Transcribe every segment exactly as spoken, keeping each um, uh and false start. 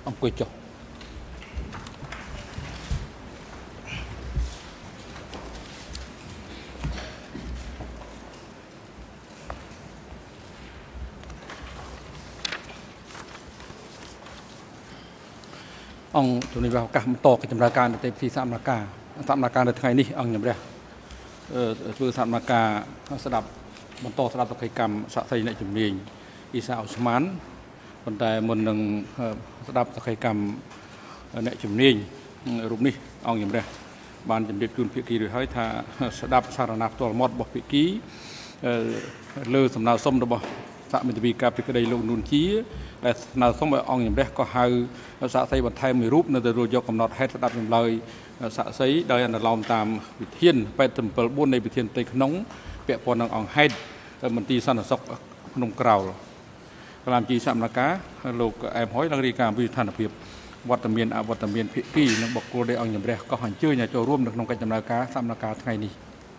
អង្គុយចុះអង្គជំនាញឱកាសបន្តកិច្ចដំណើរការនៅទីផ្សារសកម្មការសកម្មការនៅថ្ងៃនេះអង្គជំរះធ្វើសកម្មការស្ដាប់បន្តស្ដាប់សកម្មសាក់សីអ្នកជំនាញអ៊ីសាអូស្មានប៉ុន្តែមុននឹងស្ដាប់សកម្មអ្នកជំនាញរូបនេះអង្គជំរះបានជម្រាបជូនភាគីរួចហើយថាស្ដាប់សារណាផ្ទាល់មាត់របស់ភាគីលើសំណើសុំរបស់សហមិត្តវិការពីក្តីលោកនួនជាដែលស្នើសុំឲ្យអង្គជំរះក៏ហៅសាក់សីបន្ថែមមួយរូបនៅទៅយកកំណត់ហេតុស្ដាប់ចម្លើយសាក់សីដោយអនុលោមតាមវិធានแปดสิบเจ็ด បួននៃវិធានផ្ទៃក្នុងពាក់ព័ន្ធនឹងអង្គហេតុមន្ទីរសន្តិសុខភ្នំក្រោលកលាមជីសមនការលោកអែមហុយឡើងរាយការណ៍ពីស្ថានភាពវត្តមានអវត្តមានភាគីនិងបុគ្គលដែលអង្គជំរះក៏អញ្ជើញឲ្យចូលរួមនៅក្នុងកិច្ចដំណើរការសមនការថ្ងៃនេះ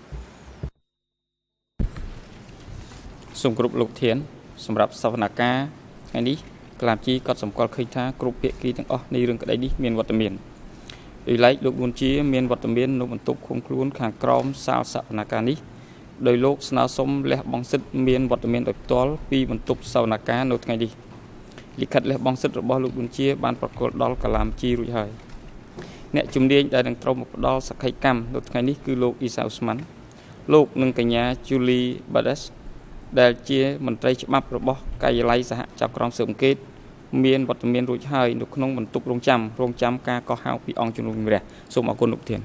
សូមគោរពលោកធានសម្រាប់សវនកម្មថ្ងៃនេះកលាមជីក៏សម្គាល់ឃើញថាគ្រប់ភាគីទាំងអស់នៃរឿងក្តីនេះមានវត្តមានដោយឡែកលោកនួនជាមានវត្តមាននៅបន្ទប់ឃុំខ្លួនខាងក្រោមសាលសវនកម្មនេះដោយលោកស្នើសុំលះបង់សិទ្ធិមានវត្តមានដោយផ្ទាល់ពីបន្ទប់សវនកម្មនៅថ្ងៃនេះលិខិតលះបង់សិទ្ធិរបស់លោកនួនជាបានប្រកល់ដល់កលាមជីរួចហើយអ្នកជំនាញដែលនឹងត្រូវមកផ្ដល់សក្ខីកម្មនៅថ្ងៃនេះគឺលោកអ៊ីសាអូស្មានលោកនិងកញ្ញាជូលីបាដេសដែលជាមន្ត្រីច្បាប់របស់ការិយាល័យសហចាប់ក្រមស៊ើបអង្កេតមានវត្តមានរួចហើយនៅក្នុងបន្ទប់រងចាំរងចាំការកោះហៅពីអង្គជំនុំជម្រះសូមអរគុណលោកធាន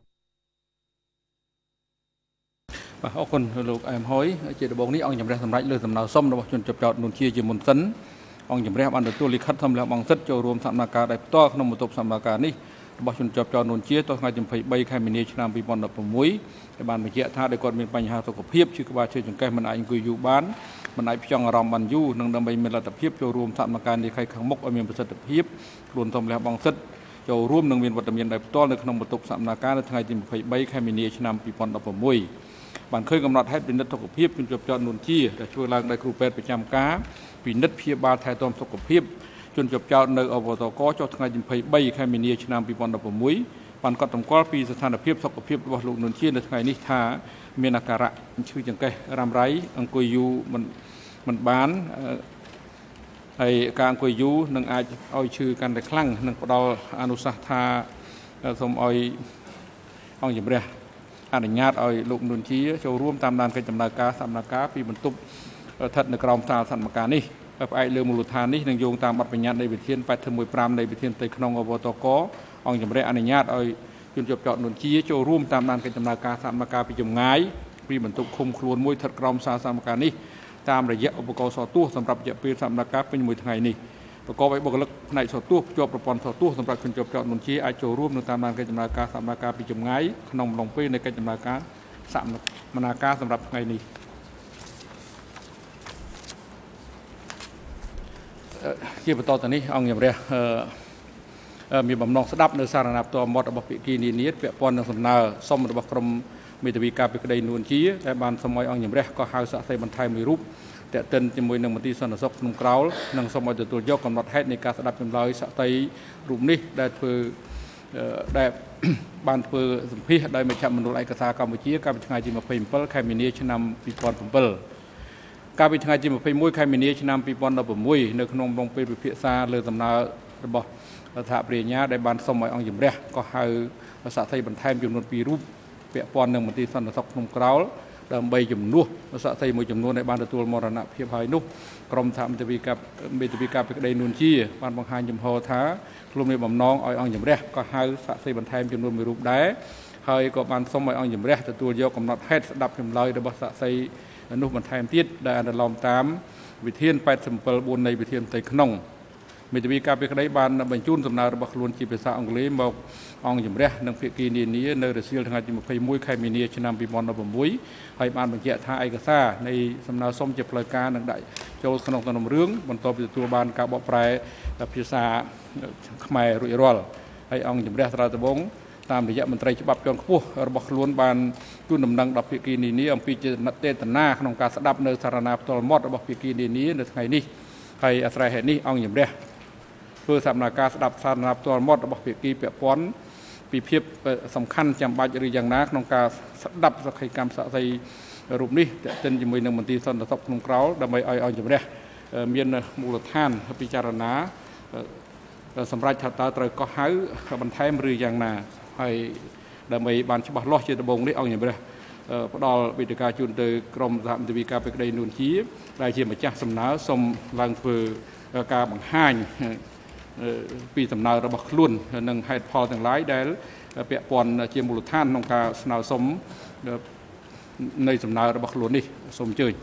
បាទអរគុណលោកអែមហុយជាដំបូងនេះអង្គជំរះសម្រាប់លើសំណើសុំរបស់ជនជាប់ចោតនួនជាជាមុនសិនអង្គជំរះបានទទួលលិខិតធម្មលះបង់សិទ្ធិចូលរួមសកម្មភាពដោយផ្ទាល់ក្នុងបន្ទប់សកម្មភាពនេះរបស់ជនជាប់ចោតនួនជាទោះថ្ងៃទីยี่สิบสามខែមីនាឆ្នាំពីរពាន់ដប់ប្រាំមួយដែលបានបញ្ជាក់ថាដោយគាត់មានបញ្ហាសុខភាពឈឺក្បាលឈឺចង្កេះមិនអាចអង្គុយយូរបានមិនអាចផ្ចង់អារម្មណ៍បានយូរនិងដើម្បីមានលទ្ធភាពចូលរួមសកម្មភាពនេះខាងមុខឲ្យមានប្រសិទ្ធភាពខ្លួនធម្មលះបង់សិទ្ធិចូលរួមនឹងមានវត្តមានដោយផ្ទាល់នៅក្នុងបន្ទប់សកម្មភាពនៅថ្ងៃទីยี่สิบสามខែមីនាឆ្នាំពីរពាន់ដប់ប្រាំមួយបានឃើញកំណត់ហេតុពិនិត្យសុខភាពជនជាប់ចោតនួនជាដែលធ្វើឡើងដោយគ្រូពេទ្យប្រចាំការពិនិត្យព្យាបាលថែទាំសុខភាពជនជាប់ចោតនៅអវតកចុះថ្ងៃទីยี่สิบสามខែមីនាឆ្នាំពីរពាន់ដប់ប្រាំមួយបានកត់សម្គាល់ពីស្ថានភាពសុខភាពរបស់លោកនួនជានៅថ្ងៃនេះថាមានអាការៈឈឺចង្កេះរ៉ាំរ៉ៃអង្គុយយូរមិនមិនបានហើយការអង្គុយយូរនឹងអាចឲ្យឈឺកាន់តែខ្លាំងនិងផ្ដល់អនុសាសន៍ថាសូមឲ្យអង្គជំរះអនុញ្ញាតឲ្យលោកនួនជាចូលរួមតាមដានកិច្ចដំណើរការសកម្មភាពពីបន្ទប់ស្ថិតនៅក្រោមសាលសកម្មភាពនេះផ្អែកលើមូលដ្ឋាននេះនឹងយោងតាមបទបញ្ញត្តិនៃវិធានแปดสิบเจ็ด នៃវិធានផ្ទៃក្នុងអវតកអង្គជំរះអនុញ្ញាតឲ្យជនជាប់ចោតនួនជាចូលរួមតាមដានកិច្ចដំណើរការសកម្មភាពពីចម្ងាយពីបន្ទប់ឃុំខ្លួនមួយស្ថិតក្រោមសាលសកម្មភាពនេះតាមរយៈឧបករណ៍សោទស្សន៍សម្រាប់រយៈពេលសកម្មភាពពេញមួយថ្ងៃនេះប្រកបដោយបុគ្គលិកផ្នែកសោទស្សន៍ភ្ជាប់ប្រព័ន្ធសោទស្សន៍សម្រាប់ជនជាប់ចោតនួនជាអាចចូលរួមនៅតាមដានកិច្ចដំណើរការសកម្មភាពពីចម្ងាយក្នុងអំឡុងពេលនៃកិច្ចដំណើរការសកម្មភាពសម្រាប់ថ្ងៃនេះជាបន្តទៅនេះអង្គជំរះមានបំណងស្ដាប់នៅសារណាផ្ទាល់មាត់របស់ភាគីនានាពាក់ព័ន្ធនឹងសំណើសុំរបស់ក្រុមមេធាវីការពីក្តីនួនជាដែលបានសូមឲ្យអង្គជំរះក៏ហៅសាក់សីបន្ថែមមួយរូបតែទិនជាមួយនឹងមន្ទីរសន្តិសុខក្នុងក្រោលនិងសូមឲ្យទទួលយកកំណត់ហេតុនៃការស្ដាប់ចម្លើយសាក់សីរូបនេះដែលធ្វើដែលបានធ្វើសម្ភាសដោយមជ្ឈមណ្ឌលឯកសារកម្ពុជាកាលពីថ្ងៃទីยี่สิบเจ็ดខែមីនាឆ្នាំពីរពាន់เจ็ดកាលពីថ្ងៃទីยี่สิบเอ็ดខែមីនាឆ្នាំពីរពាន់ដប់ប្រាំមួយនៅក្នុងអំឡុងពេលពិភាក្សាលើដំណើររបស់សហប្រញ្ញាដែលបានសូមឲ្យអង្គជំរះក៏ហៅសាក់សីបន្ថែមចំនួនពីររូបពាក់ព័ន្ធនឹងមន្ទីរសន្តិសុខភ្នំក្រោលដើម្បីជំនួសសាក់សីមួយចំនួនដែលបានទទួលមរណភាពហើយនោះក្រុមសហមិត្តវិការមេធាវីការពីក្តីនួនជាបានបង្ហាញចំហថាខ្លួនមានបំណងឲ្យអង្គជំរះក៏ហៅសាក់សីបន្ថែមចំនួនមួយរូបដែរហើយក៏បានសូមឲ្យអង្គជំរះទទួលយកកំណត់ហេតុស្ដាប់ចម្លើយរបស់សាក់សីនោះបន្ថែមទៀតដែលអនុលោមតាមវិធានแปดสิบเจ็ด បួននៃវិធានផ្ទៃក្នុងមេធាវីការពីក្តីបានបញ្ជូនសំណើរបស់ខ្លួនជាភាសាអង់គ្លេសមកអង្គជំរះនិងភាគីនានានៅរសៀលថ្ងៃទីยี่สิบเอ็ดខែមីនាឆ្នាំពីរពាន់ដប់ប្រាំមួយហើយបានបញ្ជាក់ថាឯកសារនៃសំណើសុំជាផ្លូវការនឹងដាក់ចូលក្នុងសំណុំរឿងបន្ទាប់ពីទទួលបានការបកប្រែភាសាខ្មែររួចរាល់ហើយអង្គជំរះត្រាត្បូងតាមរយៈមន្ត្រីច្បាប់ជាន់ខ្ពស់របស់ខ្លួនបានជូនដំណឹងដល់ភាគីនានាអំពីចេតនាក្នុងការស្ដាប់នៅសារណាផ្ទាល់មាត់របស់ភាគីនានានៅថ្ងៃនេះហើយអាស្រ័យហេតុនេះអង្គជំរះធ្វើសកម្មភាពស្ដាប់សារណាផ្ទាល់មាត់របស់ភាគីពាក់ព័ន្ធពីភាពសំខាន់ចាំបាច់ឬយ៉ាងណាក្នុងការស្ដាប់សក្ខីកម្មសាក់សីរូបនេះទាក់ទិនជាមួយនឹងមន្ទីរសន្តិសុខក្នុងក្រោលដើម្បីឲ្យឲ្យជំរះមានមូលដ្ឋានពិចារណាសម្រាប់ថាតើត្រូវកោះហៅបន្ថែមឬយ៉ាងណាហើយដើម្បីបានច្បាស់លាស់ជាដំបូងនេះអង្គជំរះផ្ដល់វេទិកាជូនទៅក្រមសហមន្ត្រីការពីក្តីនួនជាដែលជាម្ចាស់សំណើសូមឡើងធ្វើការបង្ហាញពីសំណើរបស់ខ្លួននិងហេតុផលទាំងឡាយដែលពាក់ព័ន្ធជាមូលដ្ឋានក្នុងការស្នើសុំនៃសំណើរបស់ខ្លួននេះសូមអញ្ជើញ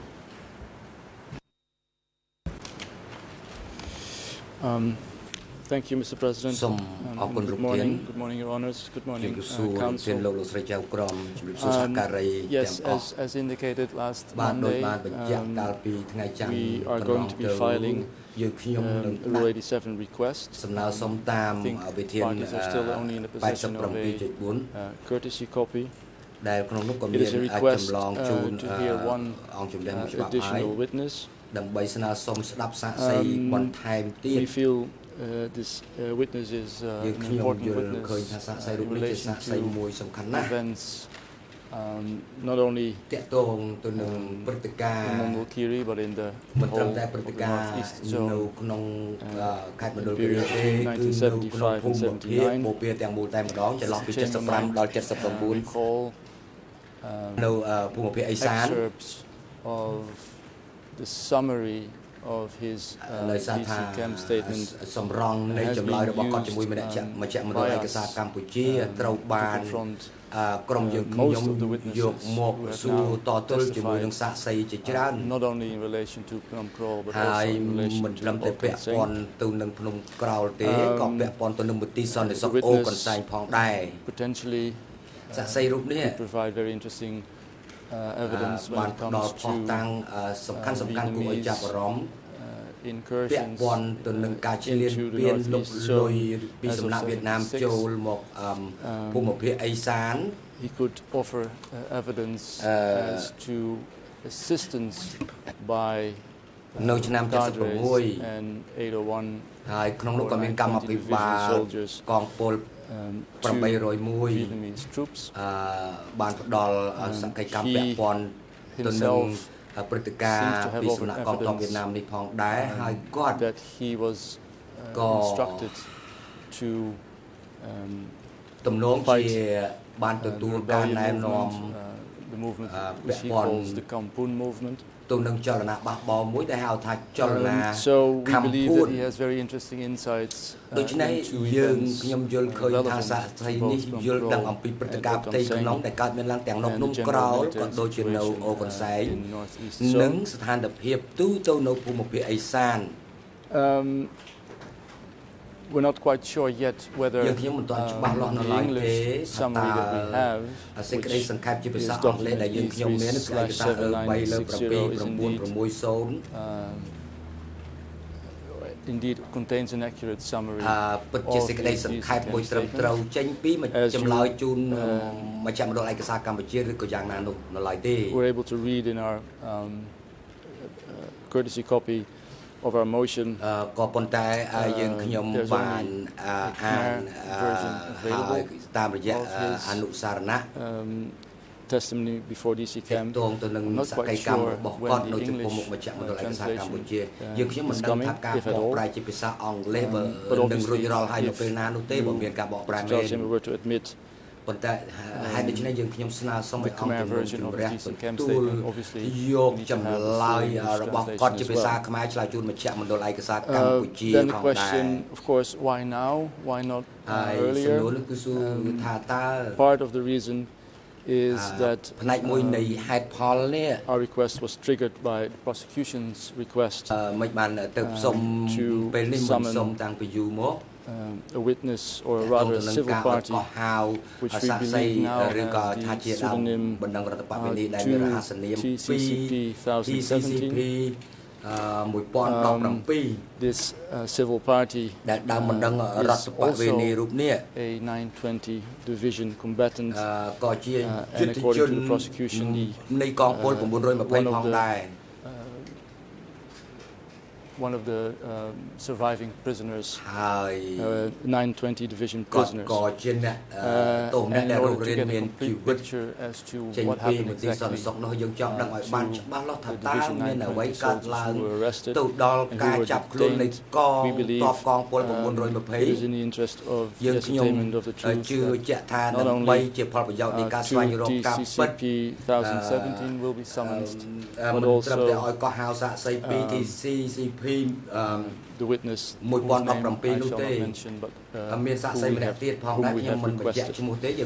Thank you, Mister President. Um, good morning, good morning, Your Honours. Good morning, uh, Council. Um, yes, as, as indicated last Monday, um, we are going to be filing um, a Rule eighty-seven request. Um, I think parties are still only in the possession of a uh, courtesy copy. It is a request uh, to hear one uh, additional witness. Um, we feel Uh, this uh, witness is uh, an important witness uh, in relation to events um, not only um, in Mongol-Kiri but in the whole of the northeast zone uh, in the period between nineteen seventy-five and seventy-nine. As the Chamber might recall um, excerpts of the summary of his uh, D C Camp statement has been used um, by us uh, to confront uh, most of the witnesses who have now testified, uh, not only in relation to Phnom Kraw but also in relation to Phnom Kraw. Um, the witness potentially uh, could provide very interesting uh, evidence when it comes to uh, Vietnamese uh, incursions uh, into the northeast zone as of seventy-six. Um, he could offer uh, evidence uh, as to assistance by uh, cadres and eight oh one or nine twenty division soldiers um, to Vietnamese troops. Um, he himself seems to have offered evidence um, that he was uh, instructed to um, fight uh, the rebellion movement, uh, the movement which he calls the Kampun movement. Um, so we believe that he has very interesting insights uh, into events uh, relevant to both Phnom Kraw and Phnom Seng and the general military situation uh, in northeast zone. Um, we're not quite sure yet whether uh, the English summary that we have, which is document E three slash seven nine six zero, is indeed, uh, indeed contains an accurate summary of the statement. As you uh, were able to read in our um, uh, courtesy copy of our motion, uh, uh, there's only a Khmer version available of his um, testimony before D C Camp. I'm not quite sure when the English uh, translation uh, is coming, if at all. Um, but obviously, if the Judge Chamber were to admit Um, the Khmer version of the D C Camp statement, obviously, you need to have the full English translation as well. Uh, then the question, of course, why now? Why not uh, earlier? Um, part of the reason is that um, our request was triggered by the prosecution's request um, to summon Um, a witness, or rather a civil party, which we believe now has the pseudonym uh, to T C C P twenty seventeen. Um, this uh, civil party uh, is also a nine twenty division combatant, uh, and according to the prosecution, the, uh, one of the one of the um, surviving prisoners, uh, nine twenty Division prisoners. Uh, and in order to get a complete picture as to what happened exactly uh, to the Division nine twenty soldiers who were arrested and who were detained, we believe um, it is in the interest of the ascertainment of the truth that not only uh, to D C C P twenty seventeen will be summoned, but also um, the witness whose name I shall not mention, but uh, who we have, whom we have requested.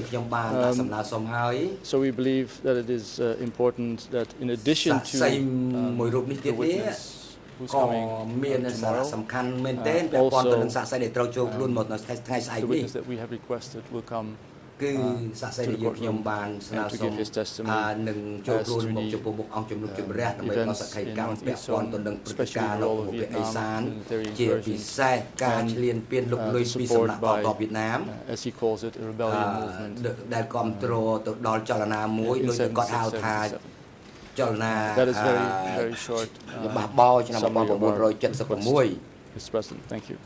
Um, so we believe that it is uh, important that in addition to um, the witness who's coming uh, tomorrow, uh, also uh, the witness that we have requested will come uh, to the courtroom and to give his testimony as to the uh, events in North East Zone, especially the role of Vietnam military incursions and uh, support by, uh, as he calls it, a rebellion movement uh, in seventy-six seventy-seven. That is very, very short uh, summary of our request, Mister President. Thank you.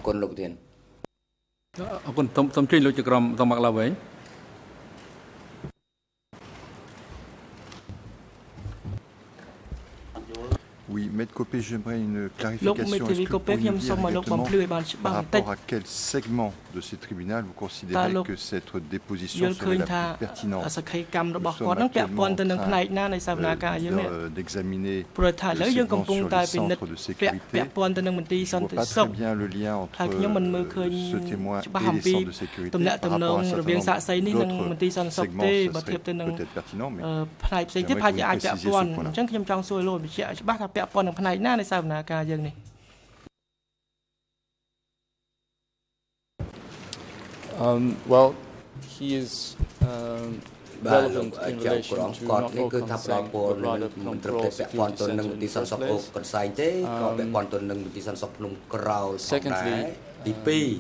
អរគុណសូមសូមជួយលោកជាក្រុមសមត្ថឡើងវិញ Oui, Maître Copé, j'aimerais une clarification. Est-ce que vous pourriez me dire exactement par rapport à quel segment de ces tribunaux vous considérez que cette déposition serait la plus pertinente? Nous sommes actuellement en train d'examiner le segment sur les centres de sécurité. Je ne vois pas très bien le lien entre ce témoin et les centres de sécurité par rapport à un certain nombre d'autres segments. Ce serait peut-être pertinent, mais j'aimerais que vous précisiez ce point-là. ពាក់ព័ន្ធនឹងផ្នែកណានៃសវនាការយើងនេះ Um well he is um relevant in relation to not all consent but rather from parole security center in the first place. Um, secondly, um,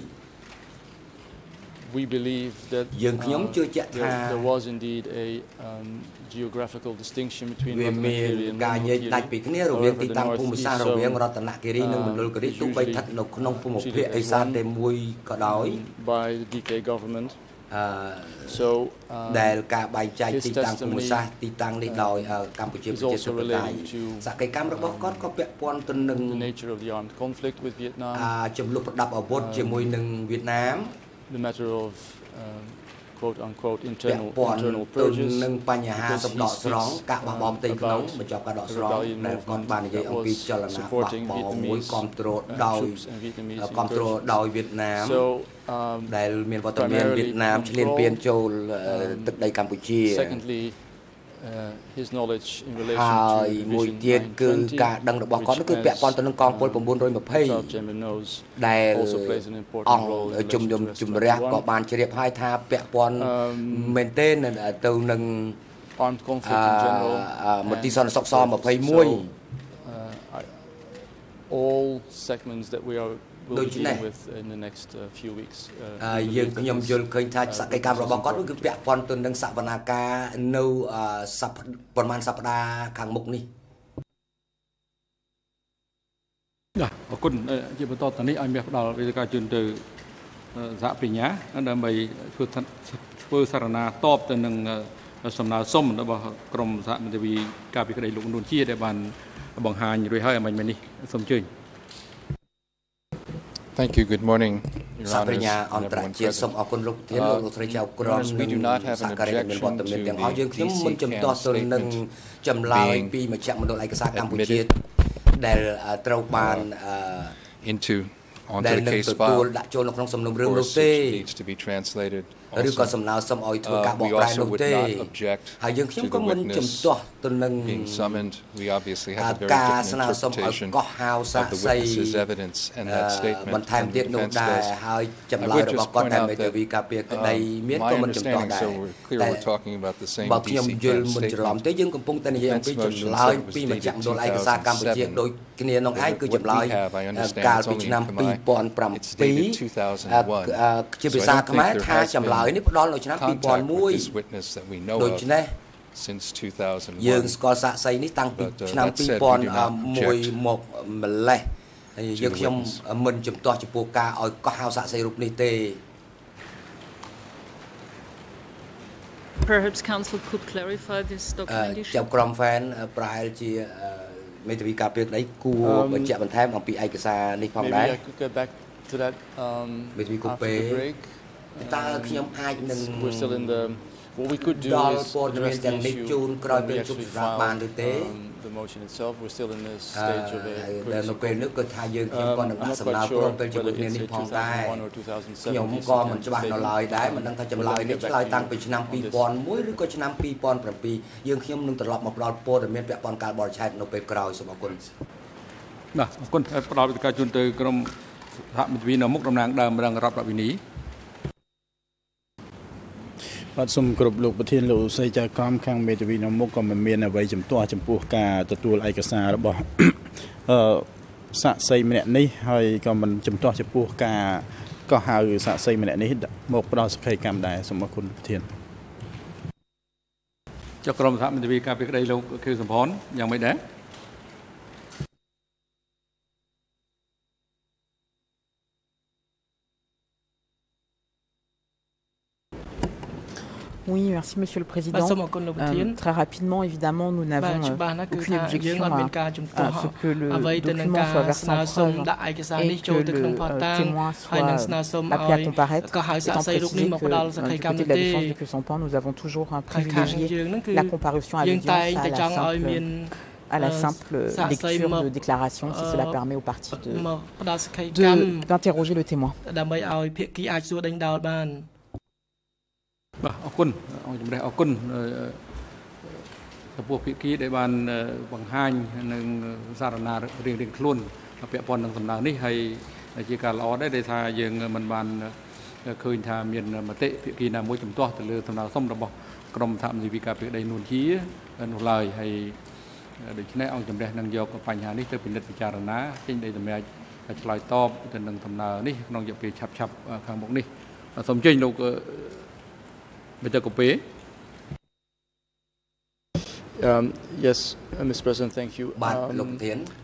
we believe that uh, there, there was indeed a um, geographical distinction between Ratnakiri and Mandalkiri. However, the northeast zone uh, is usually treated as one by the D K government. So um, his testimony uh, is also relating to um, the nature of the armed conflict with Vietnam, um, the matter of um, quote unquote internal internal purges, because he speaks um, about a rebellion movement that was supporting Vietnamese uh, troops and Vietnamese incursions. So um, primarily control, um, secondly, Uh, his knowledge in relation to Division nine twenty, which as uh, Chairman knows, also plays an important role in relation to um, armed conflict in general, and so, uh, all segments that we are will be dealing with in the next uh, few weeks. យើងខ្ញុំយល់ឃើញថាសកម្មភាពរបស់គាត់គឺពាក់ព័ន្ធទៅនឹងសវនាការនៅប្រហែលសប្តាហ៍ខាងមុខនេះបាទអរគុណជាបន្តទៅនេះឲ្យមានផ្ដល់វេទិកាជូនទៅសហប្រញ្ញាដើម្បីធ្វើធ្វើសារណាតបទៅនឹងសំណើសុំរបស់ក្រមសហមន្ត្រីការពីក្តីលោកនួនជាដែលបានបង្ហាញរួចហើយអមិញមិញនេះសូមអញ្ជើញ Thank you. Good morning, Your Honors, and everyone present. Uh, we do not have an objection to the D C CAN statement being admitted uh, into onto the case file. Of course, it needs to be translated. Also, uh, we also would not object to the witness being summoned. We obviously have a very different interpretation of the witness's evidence and that statement than the defense does. I would just point out that uh, my understanding, so we're clear we're talking about the same D C CAN statement. The defense motion said was dated two thousand seven. What we have, I understand, it's only in Khmer. It's dated two thousand one. So I don't think there has been contact with this witness that we know of since two thousand one. But uh, that said, we do not object យើងខ្ញុំមិនជំទាស់ចំពោះការឲ្យកោះហៅសាក់សីរូបនេះទេ Perhaps council could clarify this document issue. ចាប់ក្រុម fan ប្រហែលជាមេធាវីការពារក្តីគួរបញ្ជាក់បន្ថែមអំពីឯកសារនេះផងដែរ Maybe I could get back to that um មេធាវីគូពេ តើខ្ញុំអាចនឹង We're still in the what we could do is address the issue when we actually file um, the motion itself. We're still in this stage of a courtesy um, I'm not quite sure whether it's a two thousand one or two thousand seven ខ្ញុំក៏មិនច្បាស់នៅឡើយដែរមិនដឹងថាចម្លើយនេះឆ្លើយតាំងពីឆ្នាំtwo thousand oneឬក៏ឆ្នាំtwo thousand sevenយើងខ្ញុំនឹងត្រឡប់មកផ្ដល់ព័ត៌មានពាក់ព័ន្ធការបរិច្ឆេទនៅពេលក្រោយសូមអរគុណបាទអរគុណផ្ដល់វិធានការជូនទៅក្រុមសហមិត្តវិនៅមុខតំណាងដើមរងរដ្ឋវិនីបាទសូមគោរពលោកប្រធានលោកសីចាកំខាងមេធាវីនៅមុខក៏មិនមានអ្វីចំទាស់ចំពោះការទទួលឯកសាររបស់អឺសាក់សីម្នាក់នេះហើយក៏មិនចំទាស់ចំពោះការកោះហៅសាក់សីម្នាក់នេះមកផ្ដល់សក្ខីកម្មដែរសូមអរគុណប្រធានចុះក្រុមសហមិត្តវិការពីក្តីលោកខៀវសំផនយ៉ាងម៉េចដែរ Oui, merci Monsieur le Président. Euh, très rapidement, évidemment, nous n'avons euh, aucune objection à, à ce que le document soit versé en preuve et que le euh, témoin soit appelé à comparaître, étant précisé que euh, du côté de la défense de Kusampan, nous avons toujours euh, privilégié la comparution à l'audience à la simple, à la simple lecture de déclaration, si cela permet aux parties d'interroger le témoin. បាទអរគុណអង្គជំរះអរគុណចំពោះភាគីដែលបានបង្ហាញនឹងសារណារៀងៗខ្លួនពាក់ព័ន្ធនឹងសំណើនេះហើយជាការល្អដែរដែលថាយើងមិនបានឃើញថាមានមតិភាគីណាមួយជំទាស់ទៅលើសំណើសុំរបស់ក្រុមសហមន្ត្រីវិការពីក្តីនួនជានោះឡើយហើយដូច្នេះអង្គជំរះនឹងយកបញ្ហានេះទៅពិនិត្យពិចារណាចេញដីតម្រាច់ឆ្លើយតបទៅនឹងសំណើនេះក្នុងរយៈពេលឆាប់ៗខាងមុខនេះសូមជើញលោក Um, yes, uh, Mister President, thank you. Um,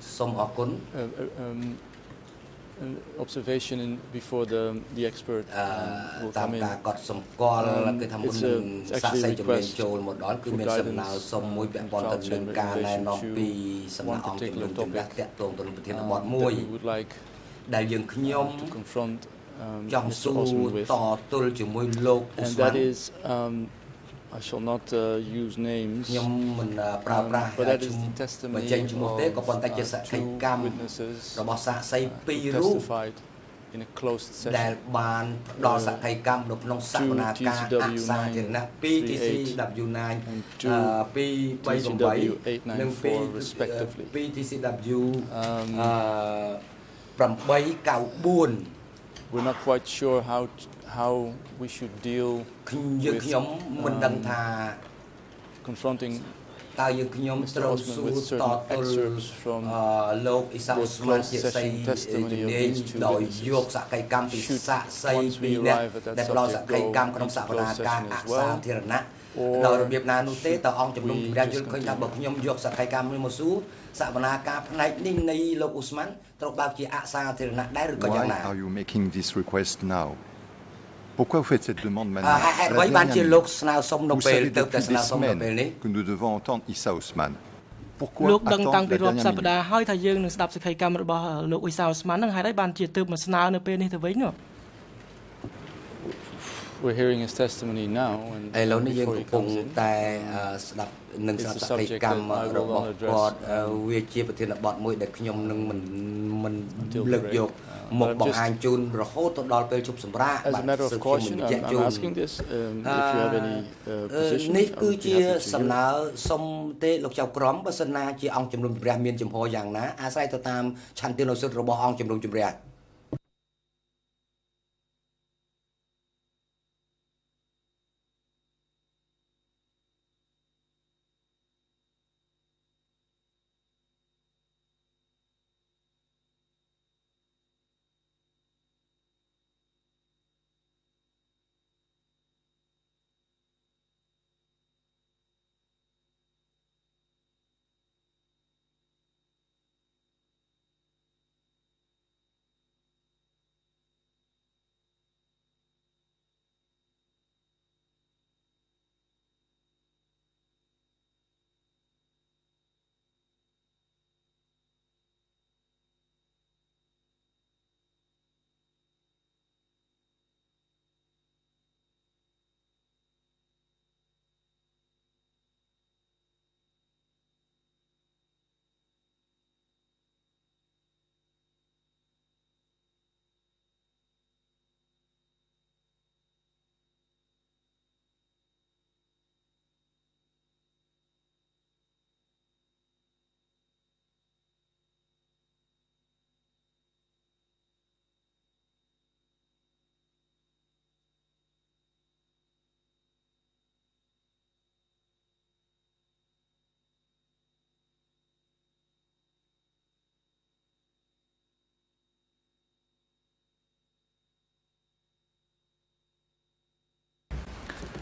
um, an observation in, before the the expert um, will come in. Um, it's, a, it's actually a request for guidance and culture in relation to one particular topic um, that we would like um, to confront Um, Mister Osman with, and that is, um, I shall not uh, use names, um, but that is the testimony of uh, two witnesses who testified in a closed session. Uh, two T C W nine thirty-eight and two T C W eight ninety-four respectively. Um, We're not quite sure how how we should deal with um, confronting Mister Osman with certain excerpts from both closed session testimony of these two witnesses. Should, once we arrive at that subject, go into closed session as well, or should we just continue? Why are you making this request now? Pourquoi vous faites cette demande maintenant? Vous savez depuis des semaines que nous devons entendre Ysa Osman. Pourquoi attendre la dernière minute? We're hearing his testimony now, and before he comes in, um, it's a subject that I will not address um, until the break. Uh, but just, as a matter of caution, I'm, I'm asking this. Um, if you have any uh, position, I would be happy to hear.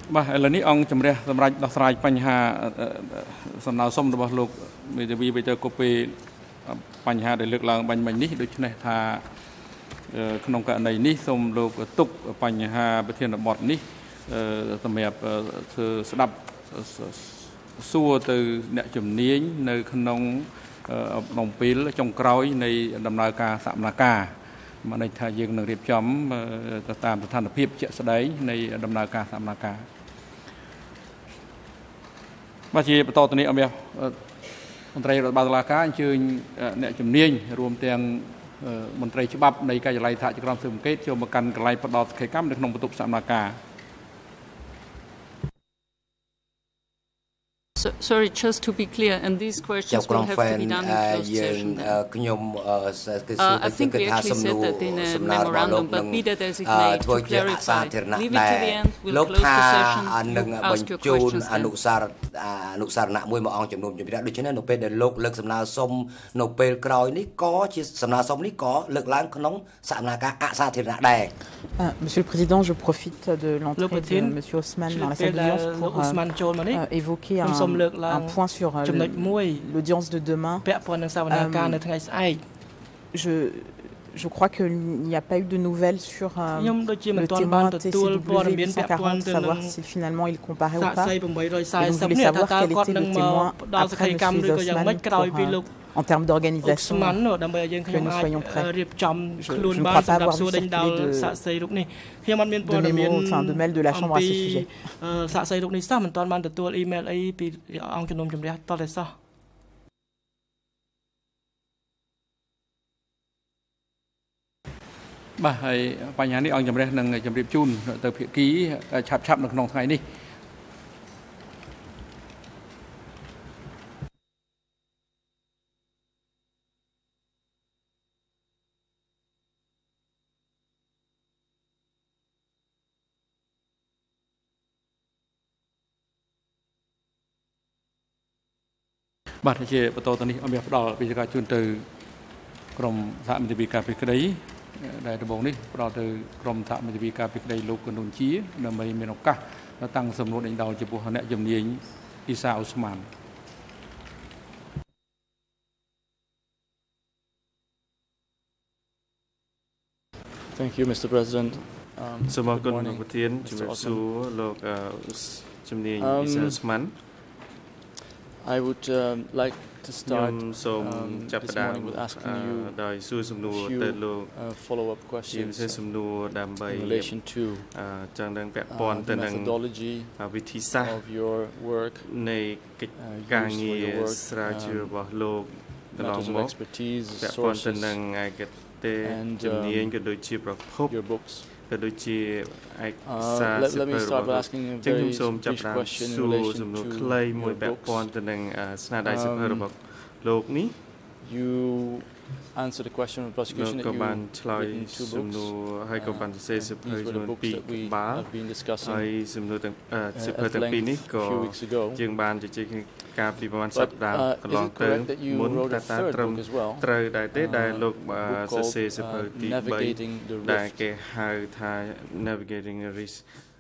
បាទឥឡូវនេះអង្គជំរះសម្រាប់ដោះស្រាយបញ្ហាសំណើសុំរបស់លោកមេធាវីវិទ្យាកូពីបញ្ហាដែលលើកឡើងបាញ់មិញនេះដូច្នេះថាក្នុងករណីនេះសូមលោកទុកបញ្ហាប្រធានបទនេះសម្រាប់ធ្វើស្ដាប់សួរទៅអ្នកជំនាញនៅក្នុងអំពីលចុងក្រោយនៃដំណើរការសកម្មភាពមកន័យថាយើងនឹងរៀបចំទៅតាមស្ថានភាពជាក់ស្ដែងនៃដំណើរការសកម្មភាពបាទជាបន្តទៅនេះអមមន្ត្រីរដ្ឋបាលតុលាការអញ្ជើញអ្នកជំនាញរួមទាំងមន្ត្រីច្បាប់នៃការិយាល័យសហជីវកម្មស៊ើបអង្កេតចូលមកកាន់កន្លែងផ្ដល់សក្ខីកម្មនៅក្នុងបន្ទប់សកម្មភាព Sorry, just to be clear, and these questions will have to be done in closed session. Uh, I think we actually said that in a memorandum, but be that as it may, to clarify, leave it to the end, we'll close the session, you ask your questions then. អនុសារណៈមួយមកអង្គចំនួនជំរាបដូច្នេះនៅពេលដែលលោកលើកសំណើសុំនៅពេលក្រោយនេះក៏ជាសំណើសុំនេះក៏លើកឡើងក្នុងសកម្មភាពអសាធារណៈដែរ Monsieur le Président, je profite de l'entrée de Monsieur Osman dans la salle d'audience pour euh, évoquer un, un point sur euh, l'audience de demain. Euh, je, je crois qu'il n'y a pas eu de nouvelles sur euh, le témoin T C W huit cent quarante, savoir si finalement il comparait ou pas. Et donc, je voulais savoir quel était le témoin après M. Osman pour, euh, en termes d'organisation, que nous soyons prêts. Je, je ne crois pas avoir vu circuler de, de mémos, enfin de mails de la Chambre à ce sujet. បាទហើយបញ្ហានេះអង្គជំរះនឹងជម្រាបជូនទៅភាគីឆាប់ឆាប់នៅក្នុងថ្ងៃនេះ បាទជាបន្តទៅនេះអមផ្ដល់វិទ្យាការជូនទៅក្រុមសហមន្ត្រីការពីក្តីដែលដំបូងនេះផ្ដល់ទៅក្រុមសហមន្ត្រីការពីក្តីលោកកណ្ដុនជាដើម្បីមានឱកាសតាំងសំណួរដេញដោលចំពោះអ្នកជំនាញអ៊ីសាអូស្មាន Thank you, Mister President. Um, សូមអរគុណលោកប្រធានជំរាបសួរលោកជំនាញអ៊ីសាអូស្មាន I would um, like to start um, this morning with asking you a few uh, follow-up questions uh, in relation to uh, the methodology of your work, uh, use for your work, um, matters of expertise, sources, and um, your books. Uh, let, let me start by asking a very brief question in relation to your books. Um, you answered the question of prosecution that you written two books. Uh, these were the books that we have been discussing uh, at length a few weeks ago. But uh, is it correct that you wrote a third book as well? Uh, a book called uh, Navigating the Rift. Navigating the Rift.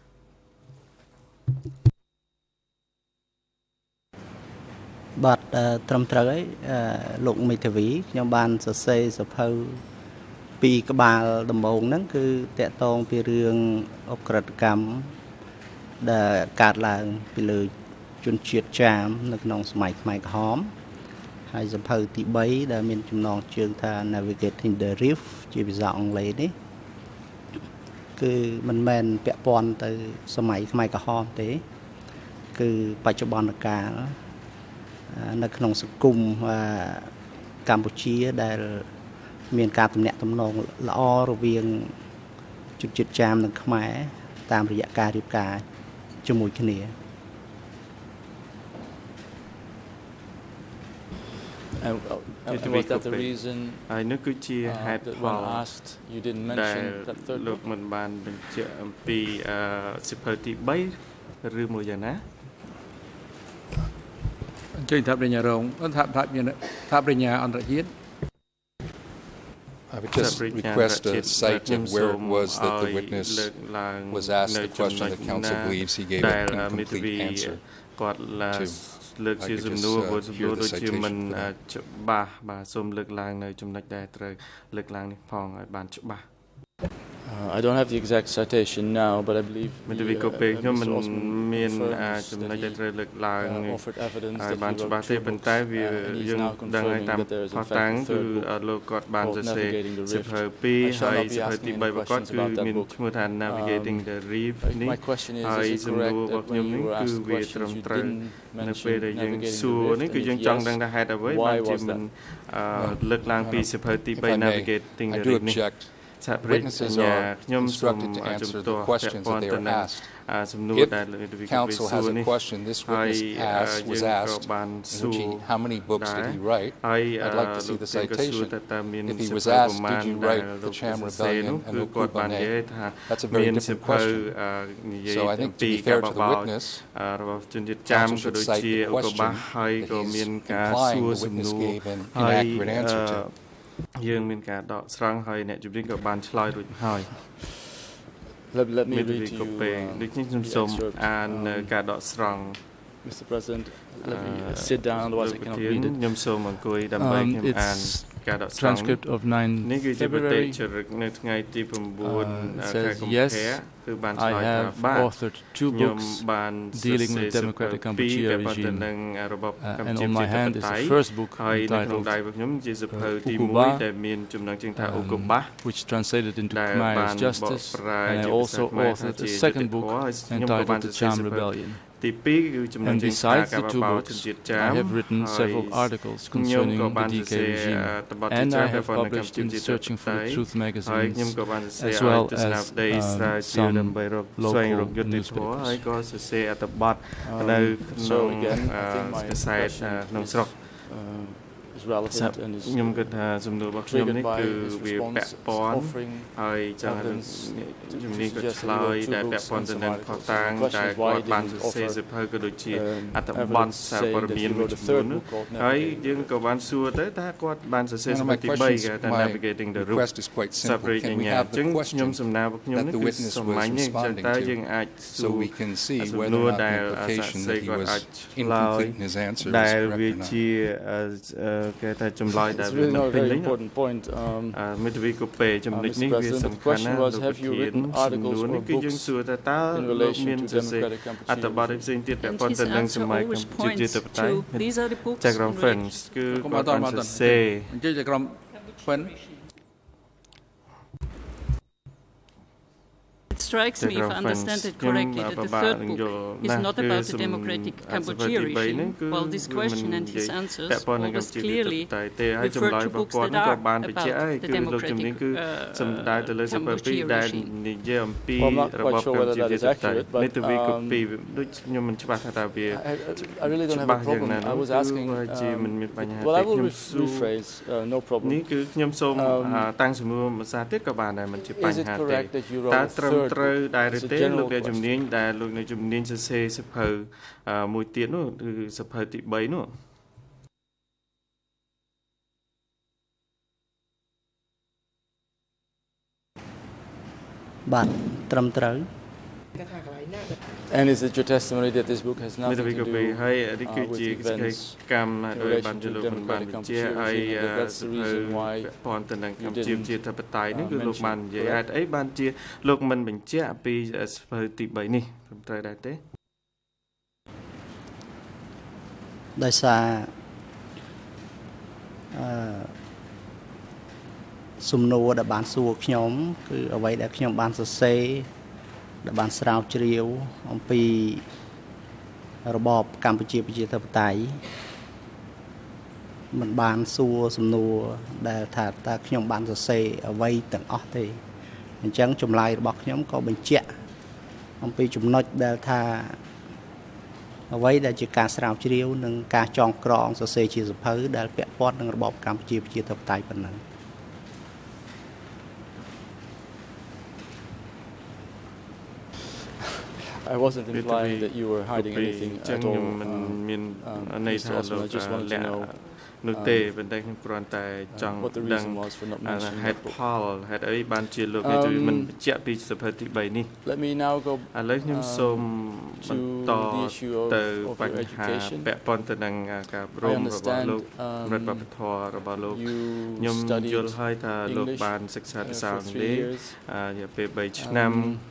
បាទត្រឹមត្រូវហើយលោកមេធាវីខ្ញុំបានសរសេរសភៅពីរក្បាលដំបូងហ្នឹងគឺតកតងពីរឿងអក្រិតកម្មដែលកើតឡើងពីលើជនជាតិចាមនៅក្នុងសម័យខ្មែរក្រហមហើយសភៅទី3ដែលមានចំណងជើងថា Navigating the Rift ជាភាសាអង់គ្លេសនេះគឺមិនមែនពាក់ព័ន្ធទៅសម័យខ្មែរក្រហមទេគឺបច្ចុប្បន្នកាលនៅក្នុងសង្គមកម្ពុជាដែលមានការទំនាក់ទំនងល្អរវាងជនជាតិចាមនិងខ្មែរតាមរយៈការរៀបការជាមួយគ្នា And, and was that the reason uh, that when asked you didn't mention that third book? មិនបានបញ្ជាក់អំពីសិភៅទី3ឬមួយយ៉ាងណាចេញថាបញ្ញារងថាថាថាបញ្ញាអន្តរជាតិ I would just request a cite of where it was that the witness was asked the question the council believes he gave an incomplete answer to. លើកជាសំណួរបើសំណួរដូចជាមិនច្បាស់បាទសូមលើកឡើងនៅចំណុចដែលត្រូវលើកឡើងនេះផងឲ្យបានច្បាស់ I don't have the exact citation now, but I believe មិនទៅវាក៏ពេលខ្ញុំមិនមានចំណុចដែលត្រូវលើកឡើងបានច្បាស់ទេប៉ុន្តែវាយើងដឹងហើយតាមផុសតាំងគឺលោកគាត់បានសរសេរសិភៅពីរហើយសិភៅទី3របស់គាត់គឺមានឈ្មោះថា Navigating the Reef នេះហើយសំណួររបស់ខ្ញុំនេះគឺវាត្រឹមត្រូវនៅពេលដែលយើងសួរនេះគឺយើងចង់ដឹងថាហេតុអ្វីបានជាមិនលើកឡើងពីសិភៅទី3 Navigating the Reef នេះ Witnesses are instructed to answer the questions that they were asked. If the council has a question this witness asked, was asked, in which he, how many books did he write, I'd like to see the citation. If he was asked, did you write the Cham Rebellion and Lukubane, that's a very different question. So I think to be fair to the witness, the council should cite the question that he's implying the witness gave an inaccurate answer to. យើងមានការដកស្រង់ហើយអ្នកជំនាញក៏បានឆ្លើយរួចហើយ Let me read to you ដូចនេះខ្ញុំសូមអានការដកស្រង់ Mister President, let me sit down otherwise I cannot read it. ខ្ញុំសូមអង្គុយដើម្បីខ្ញុំអានការដកស្រង់ Transcript of nine February. It says yes, I have authored two books dealing with democratic Cambodia regime, uh, and on my hand is the first book entitled Ukuba, which translated into Khmer is Justice, and I also authored a second book entitled The Cham Rebellion. And besides the two books, I have written several articles concerning the D K regime, and I have published in Searching for the Truth magazines, as well as uh, some local newspapers. Um, so again, I think my impression is is relevant and is triggered by his response, offering evidence to suggest that there were two books and some articles. The question is why didn't he offer um, evidence saying that he wrote a third book called Navigating the Reef. One of my questions, my request is quite simple. Can we have the question that the witness was responding to so we can see whether or not the implication that he was incomplete in his answer is correct or not? It's really not a very important point. Um, uh, Mister President, the question was, have you written articles or books in relation to democratic Cambodia? And his answer always points to, these are the books in which It strikes me, if I understand it correctly, that the third book is not about the democratic Cambodia regime, while this question and his answers always clearly refer to books that are about the democratic uh, Cambodia regime. Well, I'm not quite sure whether that is accurate, but um, I, I really don't have a problem. I was asking, um, well, I will rephrase, uh, no problem. Um, is it correct that you wrote a third ត្រូវដែរឬទេលោកអ្នកជំនាញដែលលោកអ្នកជំនាញសរសេរសិភៅមួយទៀតនោះគឺសិភៅទី3នោះបាទត្រឹមត្រូវ And is it your testimony that this book has nothing to do uh, with events in relation to democratic Cambodia regime? That's the reason why you didn't uh, mention it. ដោយសារអឺសំណួរដែលបានសួរខ្ញុំគឺអ្វីដែលខ្ញុំបានសរសេរដែលបានស្រាវជ្រាវអំពីរបបកម្ពុជាប្រជាធិបតេយ្យមិនបានសួរសំណួរដែលថាតើខ្ញុំបានសរសេរអ្វីទាំងអស់ទេអញ្ចឹងចម្លើយរបស់ខ្ញុំក៏បញ្ជាក់អំពីចំណុចដែលថាអ្វីដែលជាការស្រាវជ្រាវនិងការចងក្រងសរសេរជាសភៅដែលពាក់ព័ន្ធនឹងរបបកម្ពុជាប្រជាធិបតេយ្យប៉ុណ្ណឹង I wasn't implying that you were hiding anything at all, um, um, Mister Osman. I just wanted to know នោះទេប៉ុន្តែខ្ញុំគ្រាន់តែចង់ដឹងហេតុផលហេតុអីបានជាលោកនេះជួយមិនបញ្ជាក់ពីសភៅទី3នេះ Let me now go ឥឡូវខ្ញុំសូមបន្តទៅបញ្ហាពាក់ព័ន្ធទៅនឹងការប្រមរបស់លោកកម្រិតវប្បធម៌របស់លោកខ្ញុំយល់ហើយថាលោកបានសិក្សាភាសាអង់គ្លេសរយៈពេល3ឆ្នាំ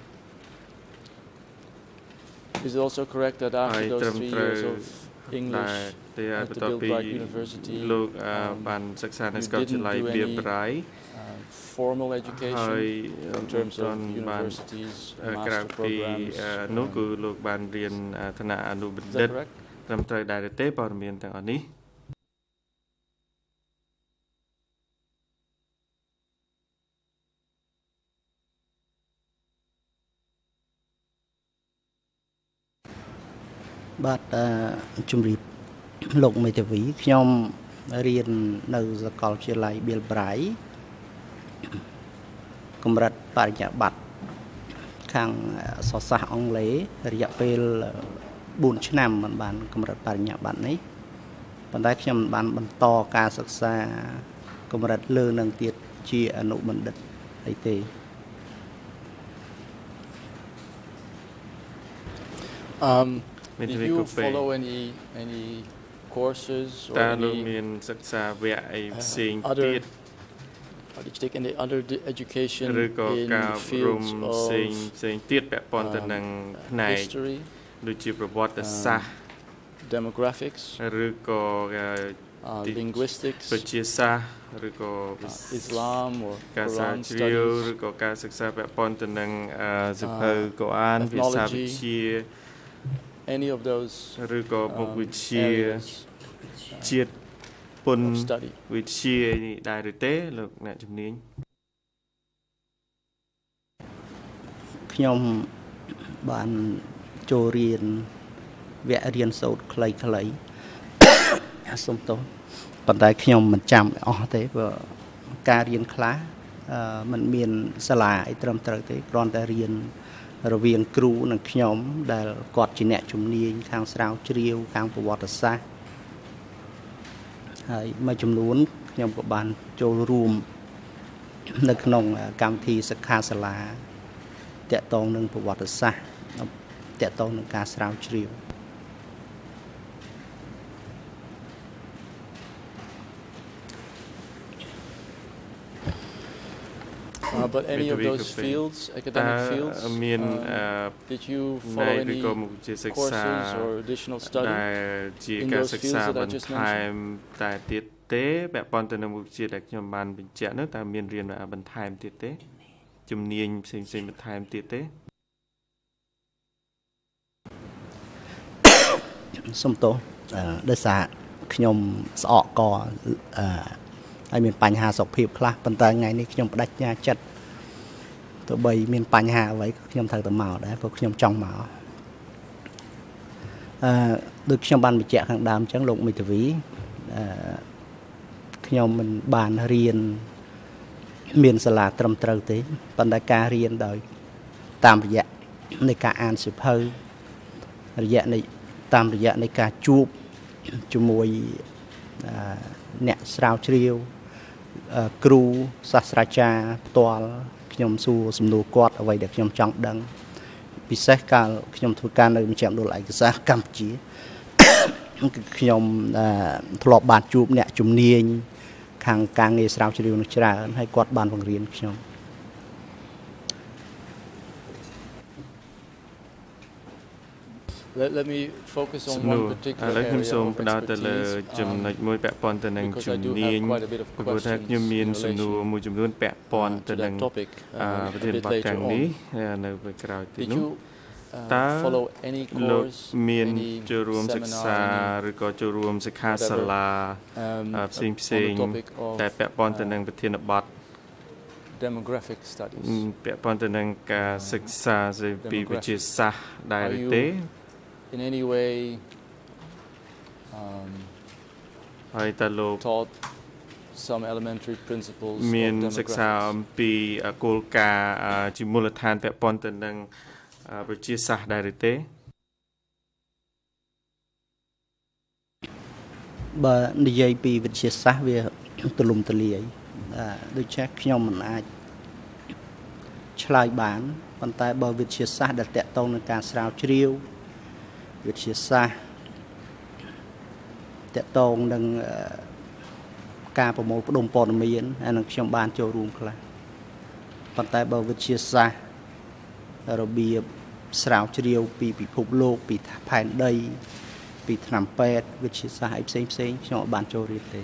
Is it also correct that after those three years of English at the Bilbright University, you didn't do any uh, formal education in terms of universities, master programs? Uh, is that correct? ត្រឹមត្រូវដែរទេព័ត៌មានទាំងអស់នេះបាទជំរាបលោកមេធាវីខ្ញុំរៀននៅសាកលវិទ្យាល័យ Bilbright កម្រិតបរិញ្ញាបត្រខាងសរសាស្ត្រអង់គ្លេសរយៈពេល4ឆ្នាំមិនបានកម្រិតបរិញ្ញាបត្រនេះប៉ុន្តែខ្ញុំបានបន្តការសិក្សាកម្រិតលើនឹងទៀតជាអនុបណ្ឌិតអីទេ Um Did you follow any any courses or any uh, other or did you take any other education in fields of uh, history, uh, demographics, uh, linguistics, uh, Islam or Quran studies, uh, ethnology, any of those um, areas uh, of study? វិទ្យានេះដែរឬទេលោកអ្នកជំនាញខ្ញុំបានចូលរៀនវគ្គរៀនសូត្រខ្លីៗសូមទោសប៉ុន្តែខ្ញុំមិនចាំអស់ទេព្រោះការរៀនខ្លះมันមានសាលាអីត្រឹមត្រូវទេគ្រាន់តែរៀន រវាងគ្រូនិងខ្ញុំដែលគាត់ជាអ្នកជំនាញខាងស្រាវជ្រាវខាងប្រវត្តិសាស្ត្រហើយមួយចំនួនខ្ញុំក៏បានចូលរួមនៅក្នុងកម្មវិធីសិក្ខាសាលាតាក់ទងនឹងប្រវត្តិសាស្ត្រតាក់ទងនឹងការស្រាវជ្រាវ Uh, but any of those fields, academic fields, uh, did you follow any courses or additional study in those fields that I just mentioned? តែទៀតទេពាក់ព័ន្ធទៅនឹងមុខវិជ្ជាដែលខ្ញុំបានបញ្ជាក់នោះតើមានរៀនបន្ថែមទៀតទេជំនាញផ្សេងៗបន្ថែមទៀតទេសុំទោសដោយសារខ្ញុំស្អកកហើយមានបញ្ហាសុខភាពខ្លះប៉ុន្តែថ្ងៃនេះខ្ញុំបដិញ្ញាចិត្តទោះបីមានបញ្ហាអ្វីក៏ខ្ញុំត្រូវតែមកដែរព្រោះខ្ញុំចង់មកអឺដូចខ្ញុំបានបញ្ជាក់ខាងដើមអញ្ចឹងលោកមេធាវីអឺខ្ញុំមិនបានរៀនមានសាលាត្រឹមត្រូវទេប៉ុន្តែការរៀនដោយតាមរយៈនៃការអានសៀវភៅរយៈនៃតាមរយៈនៃការជួបជាមួយអ្នកស្រាវជ្រាវ គ្រូសាស្ត្រាចារ្យផ្ទាល់ខ្ញុំសួរសំណួរគាត់អ្វីដែលខ្ញុំចង់ដឹងពិសេសកាលខ្ញុំធ្វើការនៅមជ្ឈមណ្ឌលឯកសារកម្ពុជាខ្ញុំធ្លាប់បានជួបអ្នកជំនាញខាងការងារស្រាវជ្រាវនឹងច្រើនហើយគាត់បានបង្រៀនខ្ញុំ Let, let me focus on one particular area of expertise um, because I do have quite a bit of questions in relation uh, to that topic uh, a bit later on. Did you uh, follow any course, any seminar, any whatever um, on the topic of uh, demographic studies? Are you in any way um, taught some elementary principles of demographics? បើនិយាយពីវិទ្យាសាស្ត្រវាទូលំទូលាយដូចជាខ្ញុំមិនអាចឆ្លើយបានប៉ុន្តែបើវិទ្យាសាស្ត្រដែលតកតងនឹងការស្រាវជ្រាវវិទ្យាសាស្ត្រតកតងនឹងការប្រមូលផ្ដុំព័ត៌មានអានឹងខ្ញុំបានចូលរួមខ្លះប៉ុន្តែបើវិទ្យាសាស្ត្ររបៀបស្រាវជ្រាវពីពិភពលោកពីផែនដីពីថ្នាំពេទ្យវិទ្យាសាស្ត្រអីផ្សេងផ្សេងខ្ញុំអត់បានចូលរៀនទេ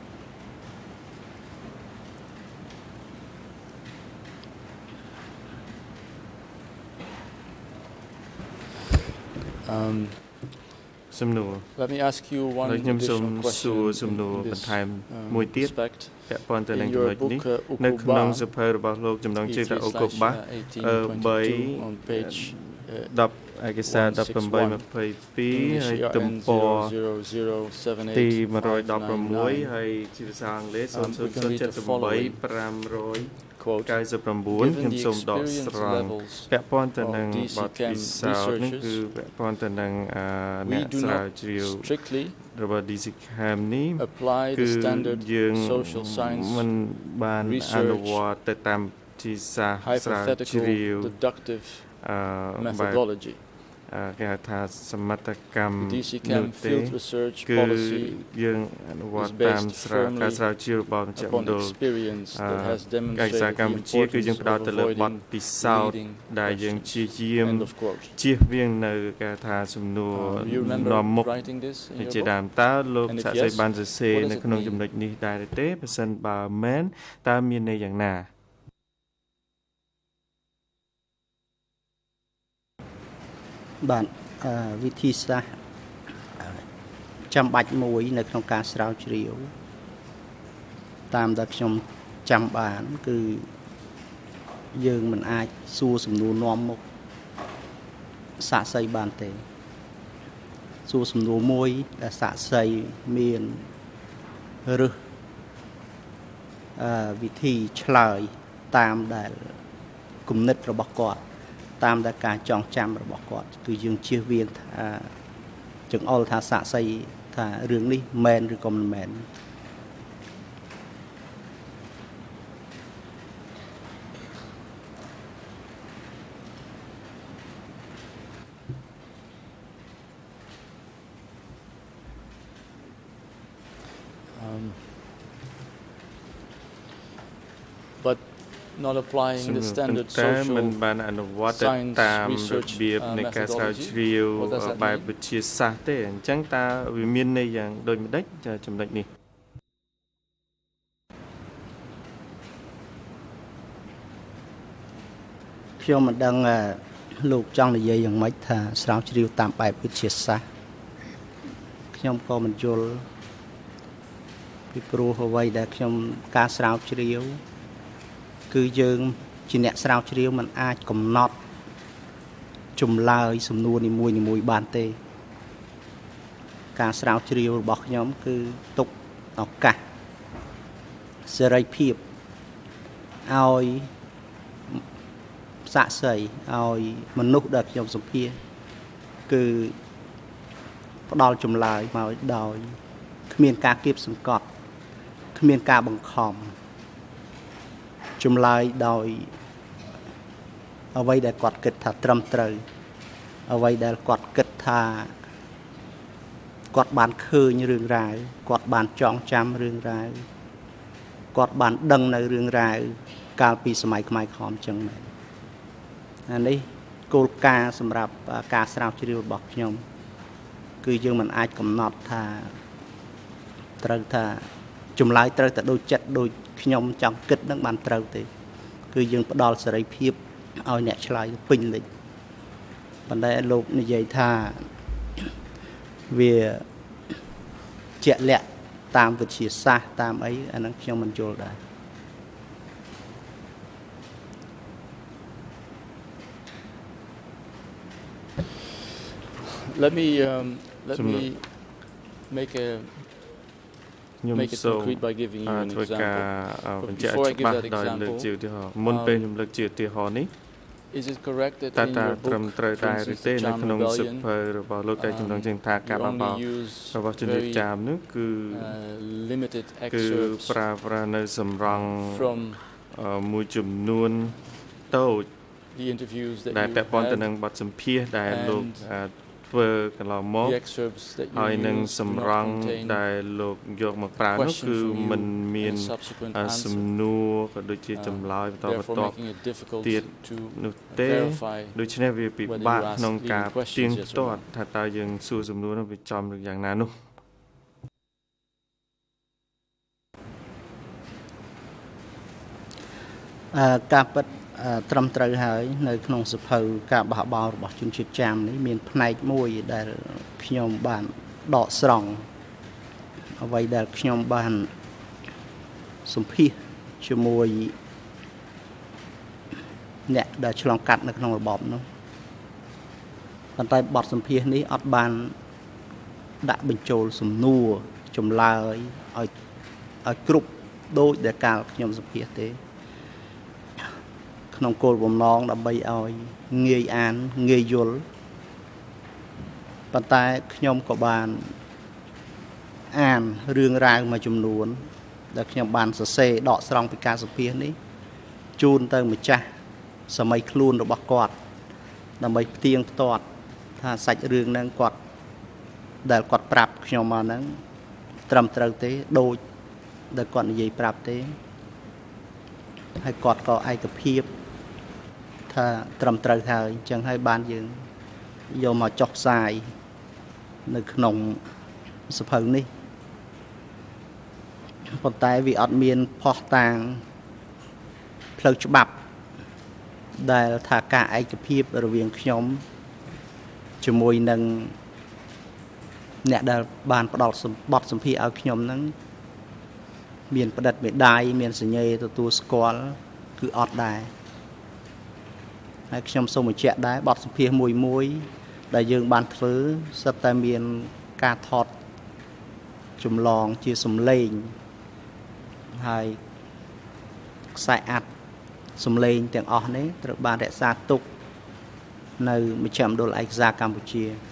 Um, Let me ask you one additional question in this um, respect. In your book, uh, Ukuba, it is slash eighteen twenty-two on page uh, ឯកសារ ដប់ប្រាំបី ម្ភៃពីរ ហើយទំព័រ ទី một trăm mười sáu ហើយជាភាសាអង់គ្លេស ศูนย์ ศูนย์ ศูนย์ เจ็ด แปด ห้า เก้า ខ្ញុំសូមដកស្រង់ពាក់ព័ន្ធទៅនឹងបទពិសោធន៍នេះគឺពាក់ព័ន្ធទៅនឹងអ្នកស្រាវជ្រាវរបស់ ឌី ស៊ី Cam នេះគឺយើងមិនបានអនុវត្តទៅតាមទីសាស្ត្រស្រាវជ្រាវ methodology គេហៅថាសមត្ថកម្មនោះទេគឺយើងអនុវត្តតាមស្រាវការស្រាវជ្រាវរបស់មជ្ឈមណ្ឌលការសិក្សាកម្ពុជាគឺយើងផ្ដោតទៅលើបទពិសោធន៍ដែលយើងជាយាមជៀសវាងនៅគេថាសំណួរនាំមុខជាដើមតើលោកសាក់សីបានសរសេរនៅក្នុងចំណុចនេះដែរទេបើសិនបើមែនតើមានន័យយ៉ាងណាបាទវិធីសាស្ត្រចាំបាច់មួយនៅក្នុងការស្រាវជ្រាវតាមដែលខ្ញុំចាំបានគឺយើងមិនអាចសួរសំណួរនាំមុខសាក់សីបានទេសួរសំណួរមួយដែលសាក់សីមានរឹសវិធីឆ្លើយតាមដែលគំនិតរបស់គាត់តាមតែការចងចាំរបស់គាត់គឺយើងជៀសវាងថាចង្អុលថាសាក់សីថារឿងនេះមែនឬក៏មិនមែន um, but not applying the standard social science research uh, methodology. What does that mean? វិទ្យាសាស្ត្រទេអញ្ចឹងតើវាមានន័យយ៉ាងដូចម្ដេចចំណុចនេះខ្ញុំមិនដឹងលោកចង់និយាយយ៉ាងម៉េចថាស្រាវជ្រាវតាមបែបវិទ្យាសាស្ត្រខ្ញុំក៏មិនយល់ពីព្រោះអ្វីដែលខ្ញុំការស្រាវជ្រាវគឺយើងជាអ្នកស្រាវជ្រាវមិនអាចកំណត់ចម្លើយសំណួរនីមួយៗបានទេការស្រាវជ្រាវរបស់ខ្ញុំគឺទុកឱកាសសេរីភាពឲ្យសាក់សីឲ្យមនុស្សដែលខ្ញុំសម្ភាសគឺផ្ដល់ចម្លើយមកដោយគ្មានការគៀបសង្កត់គ្មានការបង្ខំចម្លើយដោយអ្វីដែលគាត់គិតថាត្រឹមត្រូវអ្វីដែលគាត់គិតថាគាត់បានឃើញរឿងរ៉ាវគាត់បានចងចាំរឿងរ៉ាវគាត់បានដឹងនៅរឿងរ៉ាវកាលពីសម័យខ្មែរក្រហមចឹងមែនអានេះគោលការណ៍សម្រាប់ការស្រាវជ្រាវរបស់ខ្ញុំគឺយើងមិនអាចកំណត់ថាត្រូវថាចម្លើយត្រូវតែដូចចិត្តដូចខ្ញុំចង់គិតនឹងបានត្រូវទេគឺយើងផ្ដល់សេរីភាពឲ្យអ្នកឆ្លើយពេញលេញប៉ុន្តែលោកនិយាយថាវាជាក់លាក់តាមវិទ្យាសាស្ត្រតាមអីអាហ្នឹងខ្ញុំមិនយល់ដែរ Let me um, let me make a make it concrete by giving you an example. But before I give that example, មុនពេលខ្ញុំលើកជាឧទាហរណ៍នេះ Is it correct that តើ in តើ your ត្រឹម book ត្រូវ for ដែរឬ instance ទេ the នៅ Cham ក្នុងសៀវ rebellion ភៅរបស់លោកតែចំណងជើងថាការបះបោររបស់ជនជាតិ ចាមនោះគឺ limited គឺ excerpts ប្រើប្រាស់នៅសម្រង់ from មួយចំនួនតូច the interviews that ដែល you ពាក់ព័ន្ធទៅ had នឹងបទសម្ភាសន៍ដែលលោក and ធ្វើកន្លងមក the excerpts that you ហើយនឹង used do សម្រ not ង់ contain ដែលលោកយកមកប្រើនោះ question គឺ from you มันមាន and subsequent សំ answer. ណួរក៏ដូចជាចម្លើយបន្ត therefore បន្ទាប់ making it difficult ទៀត to នោះទេ verify ដូច្នេះវាពិ whether បាក you asked ក្នុងការ leading questions ទៀង yes or ទាត់ no. ថាតើយើងសួរសំណួរនោះវាចំឬយ៉ាងណានោះអឺការពិតត្រឹមត្រូវហើយនៅក្នុងសភៅការបះបោររបស់ជនជាតិចាមនេះមានផ្នែកមួយដែលខ្ញុំបានដកស្រង់អ្វីដែលខ្ញុំបានសម្ភាសជាមួយអ្នកដែលឆ្លងកាត់នៅក្នុងរបបនោះប៉ុន្តែបទសម្ភាសនេះអត់បានដាក់បញ្ចូលសំណួរចម្លើយឲ្យឲ្យគ្រប់ដូចដែលកាលខ្ញុំសម្ភាសទេក្នុងគោលបំណងដើម្បីឲ្យងាយអានងាយយល់ប៉ុន្តែខ្ញុំក៏បានអានរឿងរ៉ាវមួយចំនួនដែលខ្ញុំបានសរសេរដកស្រង់ពីការសម្ភាសនេះជូនទៅម្ចាស់សម័យខ្លួនរបស់គាត់ដើម្បីផ្ទៀងផ្ទាត់ថាសាច់រឿងហ្នឹងគាត់ដែលគាត់ប្រាប់ខ្ញុំមកហ្នឹងត្រឹមត្រូវទេដូចដែលគាត់និយាយប្រាប់ទេហើយគាត់ក៏ឯកភាពថាត្រឹមត្រូវហើយអញ្ចឹងហើយបានយើងយកមកចុះផ្សាយនៅក្នុងសភៅនេះប៉ុន្តែវាអត់មានផុសតាងផ្លូវច្បាប់ដែលថាការឯកភាពរវាងខ្ញុំជាមួយនឹងអ្នកដែលបានផ្ដល់បទសម្ភាសន៍ឲ្យខ្ញុំហ្នឹងមានផ្តិតមេដាយមានសញ្ញេទទួលស្គាល់គឺអត់ដែរហើយខ្ញុំសូមបញ្ជាក់ដែរបទសម្ភាសន៍មួយមួយដែលយើងបានធ្វើសិតតែមានការថតចម្លងជាសំឡេងហើយខ្សែអាត់សំឡេងទាំងអស់នេះត្រូវបានរក្សាទុកនៅមជ្ឈមណ្ឌលឯកសារកម្ពុជា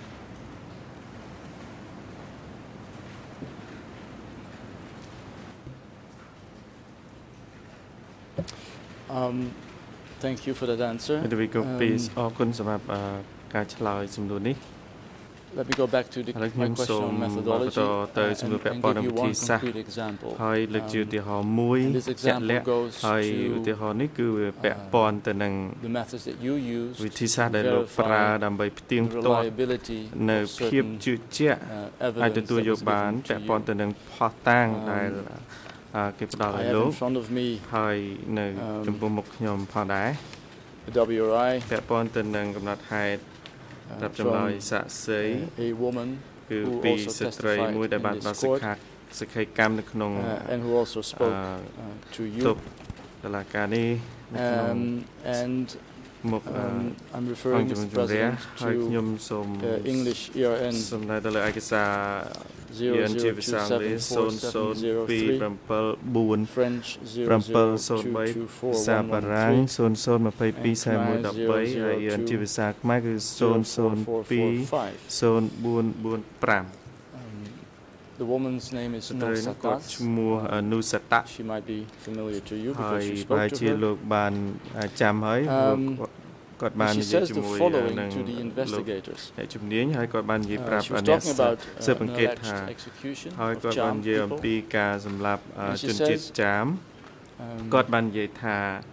Um, thank you for that answer. Let me go please អរគុណសម្រាប់ការឆ្លើយសំណួរនេះ Let me go back to the my question on methodology and, and give you one concrete example. ហើយលើកជាឧទាហរណ៍មួយជាក់លាក់ហើយឧទាហរណ៍នេះគឺវាពាក់ព័ន្ធទៅនឹង the methods that you use វិធីសាស្ត្រដែលលោកប្រើដើម្បីផ្ទៀងផ្ទាត់នៅភាពជឿជាក់ហើយទទួលយកបានពាក់ព័ន្ធទៅនឹងផុសតាងដែលគេផ្ដល់ឲ្យលោកហើយនៅចំពោះមុខខ្ញុំផងដែរ W R I ពាក់ព័ន្ធទៅនឹងកំណត់ហេតុรับចម្លើយសាក់សី a woman គឺពីស្ត្រីមួយដែលបានដល់សិក្ខាសិក្ខីកម្មនៅក្នុង and who also spoke to you តឡាការនេះនៅក្នុង and មុខ I'm referring Mister President to English E R N សំដៅទៅលើឯកសារ zero zero two seven four seven zero three French zero zero two two four one one three ศูนย์ ศูนย์ ยี่สิบ สอง หนึ่ง หนึ่ง หนึ่ง ហើយ E N ជាភាសាខ្មែរគឺ ศูนย์ ศูนย์ two ศูนย์ four four ห้า The woman's name is Nusata. ឈ្មោះ Nusata. She might be familiar to you ហើយ because you ប្រហែល spoke ជា to លោ her. កបានចាំហើយគាត់បាន She និយាយ says ជ the ិជាមួយ following នឹង to the investigators. អ្នកជំនាញហើយគាត់បាននិយាយប្រាប់ She was អ្នក talking about ស៊ើបអ an ង្កេតថា alleged execution ហើយ of គាត់បាន Cham និយាយអំពី people. ការសម្លាប់ And she ជនជាតិ says, ចាម um, គាត់បាននិយាយថា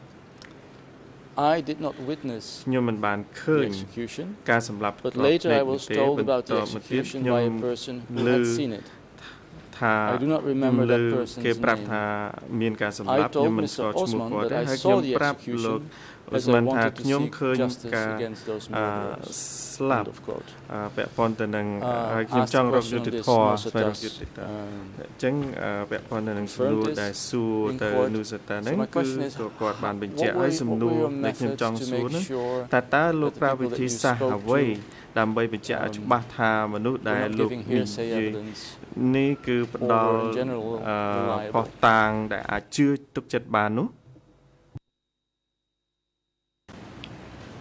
I did not witness ខ្ញុំមិនបានឃើ the ញ execution, ការសម្លាប់ but later I was told about the execution by a person who had seen it. ថា I do not remember that person's គេប្រាប់ name. ថាមានការសម្លាប់ I ខ្ញុំ told មិនស្គា Mister ល់ឈ្មោះ Osman គាត់ទេ that I ហើយខ្ញុំ saw the ប្រាប់លោក execution អូស្ as មា I នថា wanted to ខ្ញុំ seek ឃើញ justice ការ against those អឺ murderers. ស្លាប់ End of quote. អឺពាក់ព័ន្ធទៅនឹង Uh, ហើយខ្ញុំ asked ចង់រក question យុ on ត្តិ this ធម៌ Nusata. ស្វែងរកយុត្តិធម៌ Um, អញ្ចឹងអឺពាក់ព័ន្ធទៅនឹងសំណួរ confirmed this ដែលសួរ in ទៅ court. នូសតាហ្នឹង So my គឺ question is, គាត់បានបញ្ជាក់ what ឲ្យ were- សំ what ណួ were រ your ដែលខ្ញុំ methods ចង់ to សួរ make ហ្នឹង sure តើតើលោក that the ប្រើ people វិ that ធី you សាស្ត្រ spoke អ្វី to, ដើម្បីបញ្ជាក់ឲ្យ um, ច្បាស់ថាមនុស្ស were ដែល not លោក giving និ hearsay យាយ evidence នេះគឺផ្ដល់ or in general អឺ reliable? ផុសតាងដែលអាចជឿទុកចិត្តបាននោះ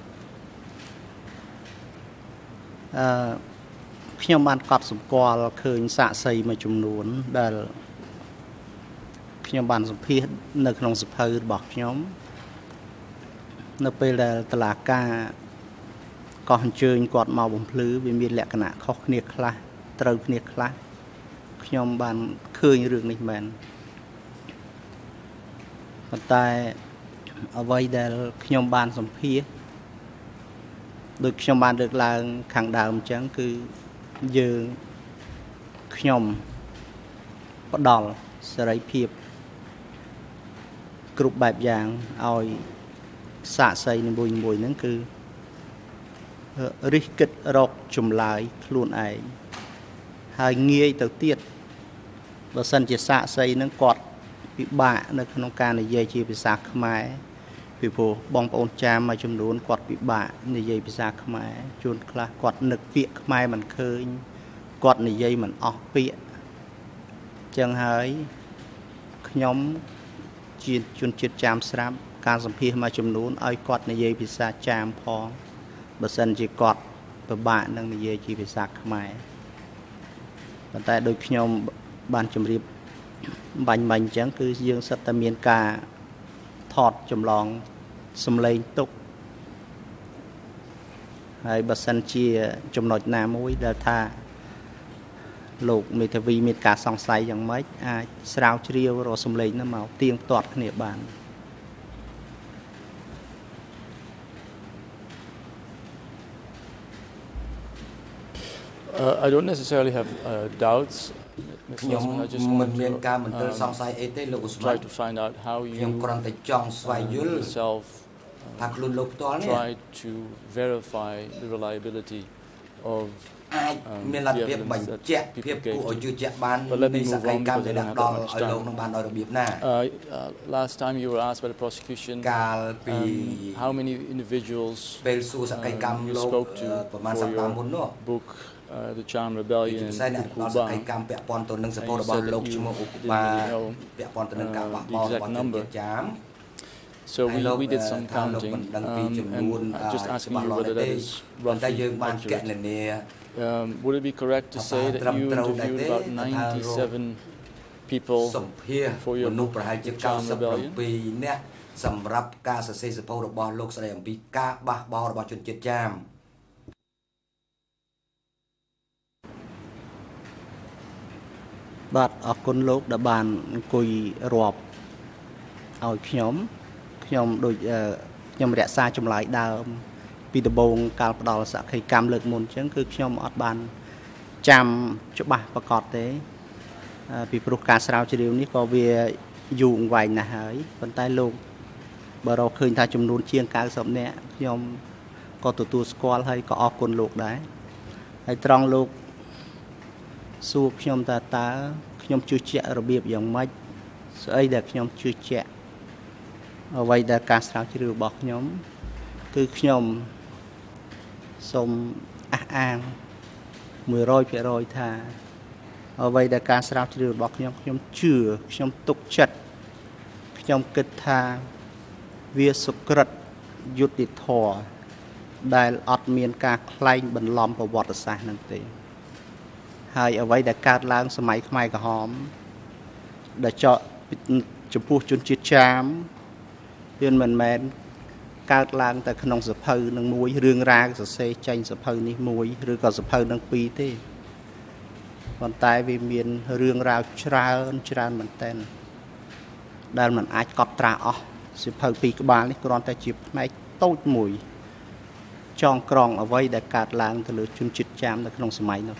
អឺខ្ញុំបានកត់សម្គាល់ឃើញសាកសីមួយចំនួនដែលខ្ញុំបានសម្ភាសនៅក្នុងសភៅរបស់ខ្ញុំនៅពេលដែលតឡាការកោះអញ្ជើញគាត់មកបំភ្លឺវាមានលក្ខណៈខុសគ្នាខ្លះត្រូវគ្នាខ្លះខ្ញុំបានឃើញរឿងនេះមែនប៉ុន្តែអ្វីដែលខ្ញុំបានសម្ភាសដូចខ្ញុំបានលើកឡើងខាងដើមអញ្ចឹងគឺយើងខ្ញុំផ្ដល់សេរីភាពគ្រប់បែបយ៉ាងឲ្យសាកសីនីមួយៗហ្នឹងគឺរិះគិតរកចម្លើយខ្លួនឯងហើយងាយទៅទៀតបើសិនជាសាកសីហ្នឹងគាត់ពិបាកនៅក្នុងការនិយាយជាភាសាខ្មែរពីព្រោះបងប្អូនចាមមួយចំនួនគាត់ពិបាកនិយាយភាសាខ្មែរជួនខ្លះគាត់នឹកពាក្យខ្មែរមិនឃើញគាត់និយាយមិនអស់ពាក្យចឹងហើយខ្ញុំជាជនជាតិចាមស្រាប់ការសម្ភាសមួយចំនួនឲ្យគាត់និយាយភាសាចាមផងបើសិនជាគាត់ពិបាកនឹងនិយាយជាភាសាខ្មែរប៉ុន្តែដូចខ្ញុំបានជម្រាបបាញ់មិញអញ្ចឹងគឺយើងសិតតែមានការថតចម្លងសំឡេងទុកហើយបើសិនជាចំណុចណាមួយដែលថាលោកមេធាវីមានការសង្ស័យយ៉ាងម៉េចអាចស្រាវជ្រាវរកសំឡេងនោះមកទៀងទាត់គ្នាបាន Uh, I don't necessarily have uh, doubts. I just want to um, try to find out how you uh, yourself uh, try to verify the reliability of um, the evidence that people gave to. But let me move on because I don't have that much time. Uh, uh, last time you were asked by the prosecution um, how many individuals um, you spoke to for your book Uh, the Charm Rebellion and Ukuba. I said that you didn't know uh, the exact number. So we, we did some counting, um, and I'm just asking you whether that is roughly accurate. Um, would it be correct to say that you interviewed about ninety-seven people for your book, The Charm Rebellion? សម្រាប់ការសរសេរសភៅរបស់លោកស្រីអំពីការបះបោររបស់ជនជាតិចាមបាទអរគុណលោកដែលបានអង្គុយរាប់ឲ្យខ្ញុំខ្ញុំដូចខ្ញុំរក្សាចម្លើយដើមពីដំបូងកាលផ្ដល់សក្ខីកម្មលើកមុនអញ្ចឹងគឺខ្ញុំអត់បានចាំច្បាស់ប្រកបទេពីព្រោះការស្រាវជ្រាវនេះក៏វាយូរអង្វែងណាស់ហើយប៉ុន្តែលោកបើរកឃើញថាចំនួនជាង 90 នាក់ខ្ញុំក៏ទទួលស្គាល់ហើយក៏អរគុណលោកដែរហើយត្រង់លោក សួរខ្ញុំតើតើខ្ញុំជឿជាក់របៀបយ៉ាងម៉េចស្អីដែលខ្ញុំជឿជាក់អ្វីដែលការស្រាវជ្រាវរបស់ខ្ញុំគឺខ្ញុំសូមអះអាង 100% ថាអ្វីដែលការស្រាវជ្រាវរបស់ខ្ញុំខ្ញុំជឿខ្ញុំទុកចិត្តខ្ញុំគិតថាវាសុក្រិតយុត្តិធម៌ដែលអត់មានការក្លែងបន្លំប្រវត្តិសាស្ត្រនឹងទេ ហើយអ្វីដែលកើតឡើងសម័យខ្មែរក្រហមដែលចោចំពោះជនជាតិចាមវាមិនមែនកើតឡើងតែក្នុងសភៅនឹងមួយរឿងរ៉ាវសរសេរចេញសភៅនេះមួយឬក៏សភៅនឹងពីរទេប៉ុន្តែវាមានរឿងរ៉ាវច្រើនច្រើនមែនទែនដែលมันអាចកត់ត្រាអស់សភៅពីរក្បាលនេះគ្រាន់តែជាផ្នែកតូចមួយចងក្រងអ្វីដែលកើតឡើងទៅលើជនជាតិចាមនៅក្នុងសម័យនោះ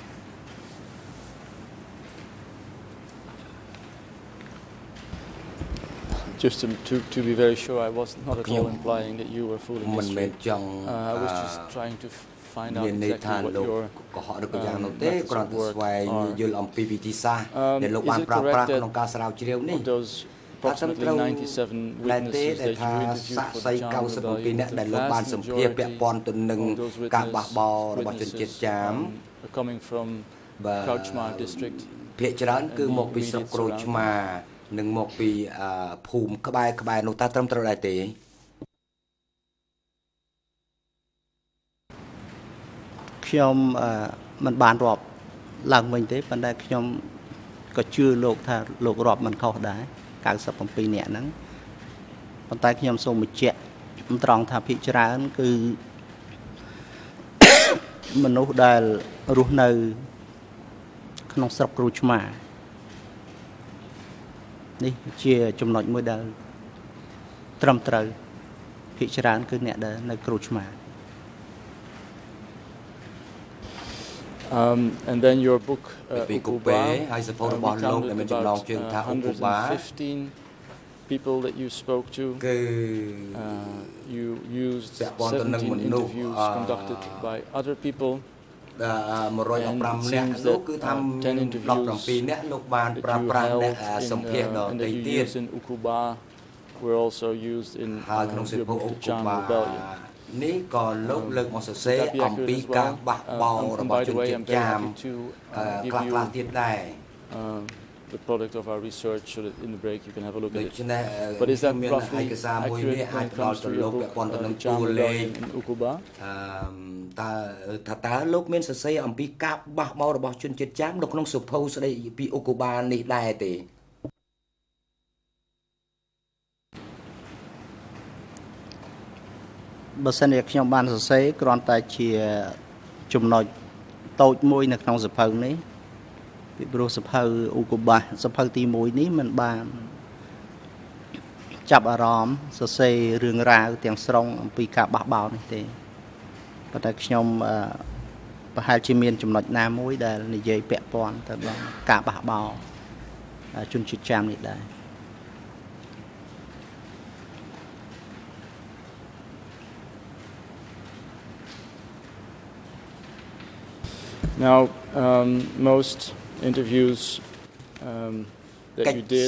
Just to, to, to be very sure, I was not at all implying that you were fooling history. Uh, I was just trying to find out exactly what your um, methods of work are. Um, is it correct that of those approximately ninety-seven witnesses that you interviewed for the Charm Rebellion, the vast majority of those witnesses um, are coming from Khmer district and the immediate surroundings? នឹងមកពីភូមិក្បែរក្បែរនោះតើត្រឹមត្រូវដែរទេខខ្ញុំមិនបានរាប់ឡើងវិញទេប៉ុន្តែខ្ញុំក៏ជឿលោកថាលោករាប់មិនខុសដែរ九十七នាក់ហ្នឹងប៉ុន្តែខ្ញុំសូមបញ្ជាក់ត្រង់ថាភាគច្រើនគឺមនុស្សដែលរស់នៅក្នុងស្រុកគ្រូឆ្មានេះជាចំណុចមួយដែលត្រឹមត្រូវភាគច្រើនគឺអ្នកដែលនៅគ្រូឆ្មា Um, and then your book uh, Ukuba ហើយសភៅរបស់លោកដែលមានចំណងជើងថា Ukuba fifteen people that you spoke to គឺ uh, you used seventeen interviews conducted by other people មួយរយដប់ប្រាំនាក់លោកគឺថាដប់ប្រាំពីរនាក់លោកបានប្រើប្រាស់អ្នកសម្ភារដទៃទៀត in Ukuba were also used in ហើយក្នុងសភៅ Ukuba នេះក៏លោកលើកមកសរសេរអំពីការបះបោររបស់ជនជាតិចាមខ្លះខ្លះទៀតដែរ the product of our research so that in the break you can have a look at it. But is that roughly accurate when it comes to your book in Ukuba? តើថាតើលោកមានសរសេរអំពីការបះបោររបស់ជនជាតិចាមនៅក្នុងសភៅស្ដីពី Ukuba នេះដែរទេបើសិនជាខ្ញុំបានសរសេរគ្រាន់តែជាចំណុចតូចមួយនៅក្នុងសភៅនេះពីព្រោះសភៅ Ukuba សភៅទីមួយនេះមិនបានចាប់អារម្មណ៍សរសេររឿងរ៉ាវទាំងស្រុងអំពីការបះបោរនេះទេប៉ុន្តែខ្ញុំប្រហែលជាមានចំណុចណាមួយដែលនិយាយពាក់ព័ន្ធទៅដល់ការបះបោរជនជាតិចាមនេះដែរ Now, um, most interviews um, that you did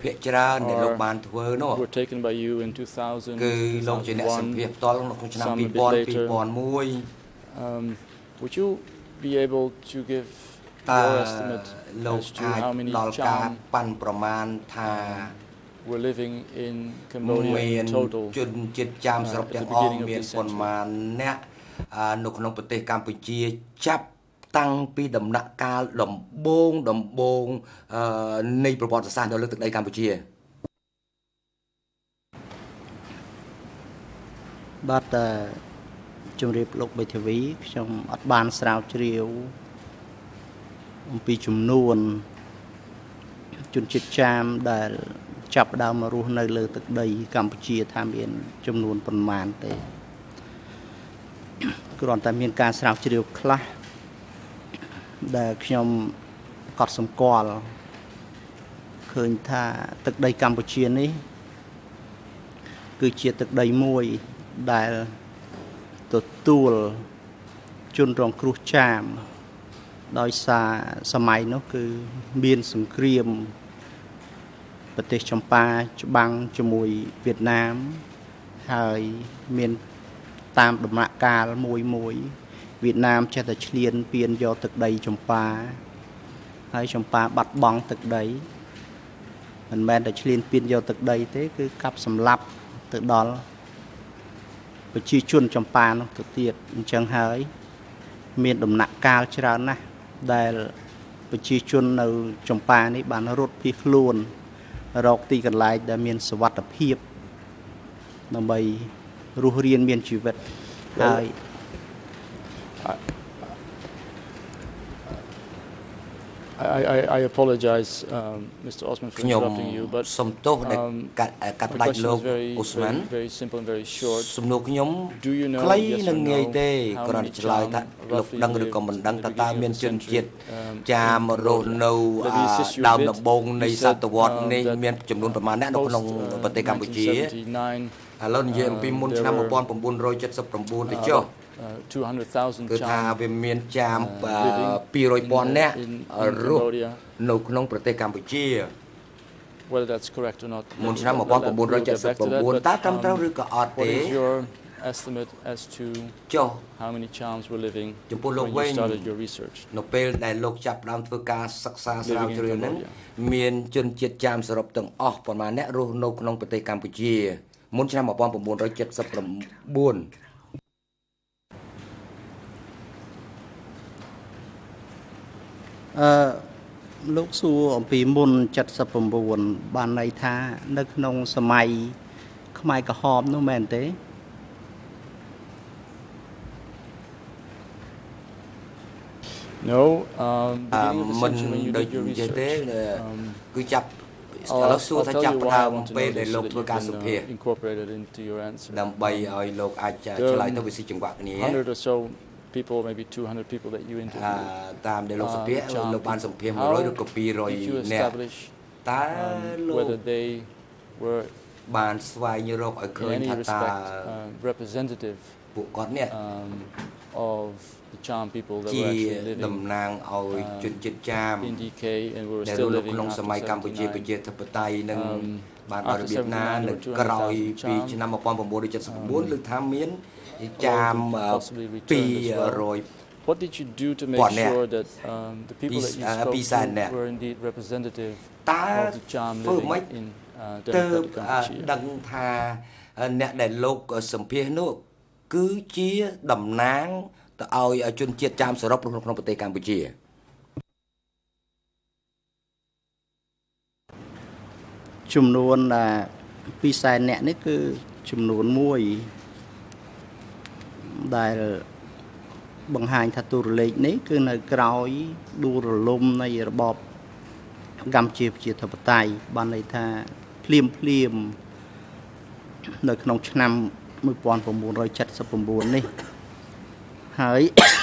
are, were taken by you in two thousand, two thousand one, some a bit later. Um, would you be able to give your estimate as to how many Cham were living in Cambodia in total uh, at the beginning of this century? តាំងពីដំណាក់កាលដំបូងដំបូងនៃប្រវត្តិសាស្ត្រនៅលើទឹកដីកម្ពុជាបាទជំរាបលោកបេធាវីខ្ញុំអត់បានស្រាវជ្រាវអំពីចំនួនជនជាតិចាមដែលចាប់ដើមមករស់នៅលើទឹកដីកម្ពុជាថាមានចំនួនប៉ុន្មានទេគ្រាន់តែមានការស្រាវជ្រាវខ្លះ ដែលខ្ញុំកត់សម្គាល់ឃើញថាទឹកដីកម្ពុជានេះគឺជាទឹកដីមួយដែលទទួលជនរងគ្រោះចាមដោយសារសម័យនោះគឺមានសង្គ្រាមប្រទេសចម្ប៉ាច្បាំងជាមួយវៀតណាមហើយមានតាមដំណាក់កាលមួយមួយ វៀតណាមចេះតែឈ្លានពានយកទឹកដីចម្ប៉ាហើយចម្ប៉ាបាត់បង់ទឹកដីមិនមែនតែឈ្លានពានយកទឹកដីទេគឺកាប់សម្លាប់ទៅដល់ប្រជាជនចម្ប៉ានោះទៅទៀតអញ្ចឹងហើយមានដំណាក់កាលច្រើនណាស់ដែលប្រជាជននៅចម្ប៉ានេះបានរត់ភៀសខ្លួនរកទីកន្លែងដែលមានសុវត្ថិភាពដើម្បីរស់រានមានជីវិតហើយ I, I, I apologize, um, Mister Osman, for interrupting you, but um, my question is very, very, very simple and very short. Do you know, yes or no, how many Cham roughly lived at the beginning of the century? Um, let me assist you a bit. You said um, that post-nineteen seventy-nine, uh, there were Uh, two hundred thousand Cham uh, living in, in, in Cambodia. Whether that's correct or not, we'll get back to that, but um, what is your estimate as to how many Chams were living when you started your research? Living in Cambodia. អឺលោកសួរអំពីមុនเจ็ดสิบเก้าបានន័យថានៅក្នុងសម័យខ្មែរក្រហមនោះមែនទេ No, um, mình được như thế cứ chập lúc xưa ta chập là về để lục thôi cả sụp here làm bay ở lục ai trả lại tôi bị sự chừng quạt này people, maybe two hundred people that you interviewed. Tam để lục sụp here lục ban sụp here một rồi được copy rồi nè ta whether they were ban xoay như rồi ở khơi thật ta representative bộ con nè of the Cham people that were actually living đầm nang oi chun chit cham in D K and were still living trong after samai Cambodiaប្រជាធិបតេយ្យនឹងបានអរវៀតណាមនឹងក្រោយពីឆ្នាំmột nghìn chín trăm七十chínលើកថាមានចាមពីរយ What did you do to make sure that um, the people that you spoke to were indeed representative of the Cham living in uh, democratic Cambodia? ដឹងថាអ្នកដែលលោកសម្ភាសនោះគឺជាតំណាងទៅឲ្យជនជាតិចាមសរុបក្នុងប្រទេសកម្ពុជាចំនួនពីរសែនអ្នកនេះគឺចំនួនមួយដែលបង្ហាញថាទូរលេខនេះគឺនៅក្រោយដួលរលំនៃរបបកម្ពុជាប្រជាធិបតេយ្យបានន័យថាភ្លាមភ្លាមនៅក្នុងឆ្នាំmột nghìn chín trăm bảy mươi chínនេះហើយ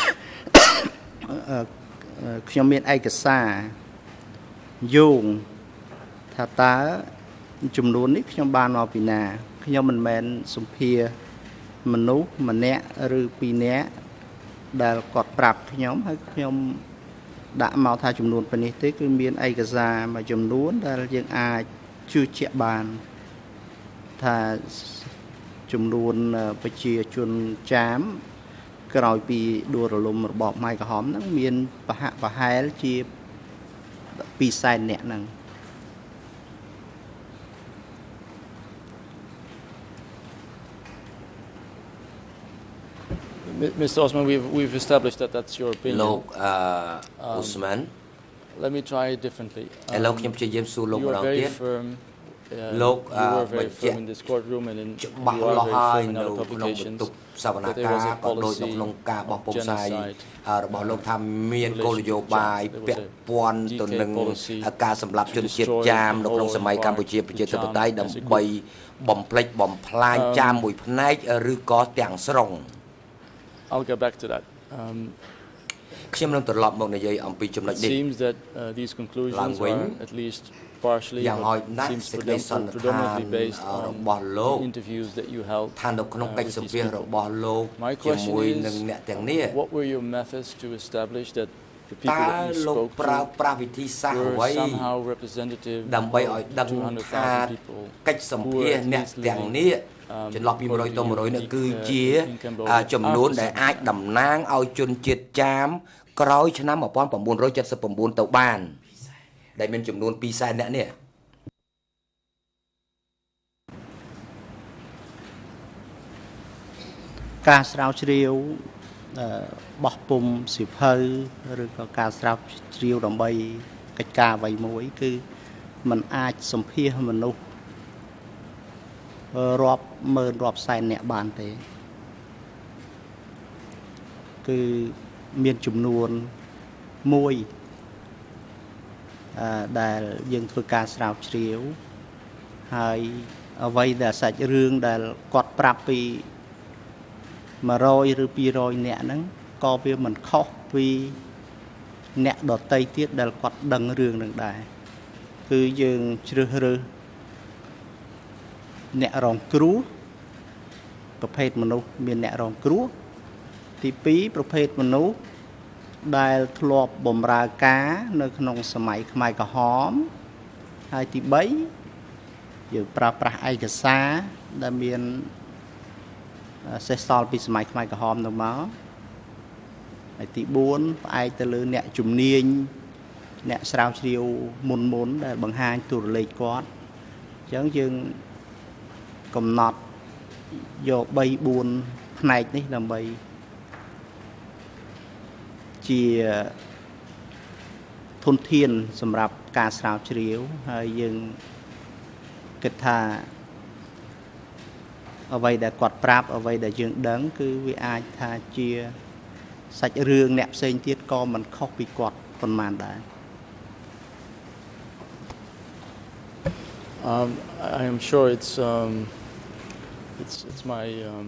ខ្ញុំមានឯកសារយោងថាតើចំនួននេះខ្ញុំបានមកពីណាខ្ញុំមិនមែនសម្ភារមនុស្សម្នាក់ឬពីរនាក់ដែលគាត់ប្រាប់ខ្ញុំហើយខ្ញុំដាក់មកថាចំនួនប៉ុណ្នេះទេគឺមានឯកសារមួយចំនួនដែលយើងអាចជឿជាក់បានថាចំនួនប្រជាជនចាមក្រោយពីដួលរលំរបបខ្មែរក្រហមហ្នឹងមានប្រហាក់ប្រហែលជាពីរសែននាក់ហ្នឹង Mister Osman, we've we've established that that's your opinion. លោកអឺ Osman Let me try it differently. ឥឡូវខ្ញុំព្យាយាមសួរលោកម្ដងទៀតលោក you were very firm in this courtroom and in you are very firm in other publications សវនកម្មក៏ដូចក្នុងការបោះពុម្ពផ្សាយរបស់លោកថាមានគោលនយោបាយពាក់ព័ន្ធទៅនឹងការសម្លាប់ជនជាតិចាមនៅក្នុងសម័យកម្ពុជាប្រជាធិបតេយ្យដើម្បីបំផ្លិចបំផ្លាញចាមមួយផ្នែកឬក៏ទាំងស្រុង I'll get back to that. Um, ខ្ញុំនឹងត្រឡប់មកនិយាយអំពីចំណុចនេះ It seems that uh, these conclusions are at least partially seems predominantly based on interviews that you held. ថានៅក្នុងកិច្ចសម្ភាសរបស់លោកជាមួយនឹងអ្នកទាំងនេះ What were your methods to establish that the people that you spoke to were somehow representative of two hundred thousand people កិច្ចសម្ភាសអ្នកទាំងនេះចន្លោះពី100ទៅ100នេះគឺជាចំនួនដែលអាចតំណាងឲ្យជនជាតិចាមក្រោយឆ្នាំmột nghìn chín trăm bảy mươi chínទៅបានដែលមានចំនួនពីរសែនអ្នកនេះការស្រាវជ្រាវបោះពុម្ពសៀវភៅឬក៏ការស្រាវជ្រាវដើម្បីកិច្ចការអ្វីមួយគឺมันអាចសម្ភាសមនុស្សរាប់ម៉ឺនរាប់សែនអ្នកបានទេគឺមានចំនួនមួយដែលយើងធ្វើការស្រាវជ្រាវហើយអ្វីដែលសាច់រឿងដែលគាត់ប្រាប់ពី100ឬពីរយអ្នកហ្នឹងក៏វាមិនខុសពីអ្នកដទៃទៀតដែលគាត់ដឹងរឿងនឹងដែរគឺយើងជ្រើសរើសអ្នករងគ្រោះប្រភេទមនុស្សមានអ្នករងគ្រោះទីពីរប្រភេទមនុស្សដែលធ្លាប់បម្រើការនៅក្នុងសម័យខ្មែរក្រហមហើយទីបីយើងប្រើប្រាស់ឯកសារដែលមានសេសសល់ពីសម័យខ្មែរក្រហមទៅមកហើយទីបួនផ្អែកទៅលើអ្នកជំនាញអ្នកស្រាវជ្រាវមុនមុនដែលបង្ហាញទូរលេខគាត់អញ្ចឹងយើងកំណត់យក3 4ផ្នែកនេះដើម្បីជាធនធានសម្រាប់ការស្រាវជ្រាវហើយយើងគិតថាអ្វីដែលគាត់ប្រាប់អ្វីដែលយើងដឹងគឺវាអាចថាជាសាច់រឿងអ្នកផ្សេងទៀតក៏មិនខុសពីគាត់ប៉ុន្មានដែរ Um, I am sure it's um, it's it's my um,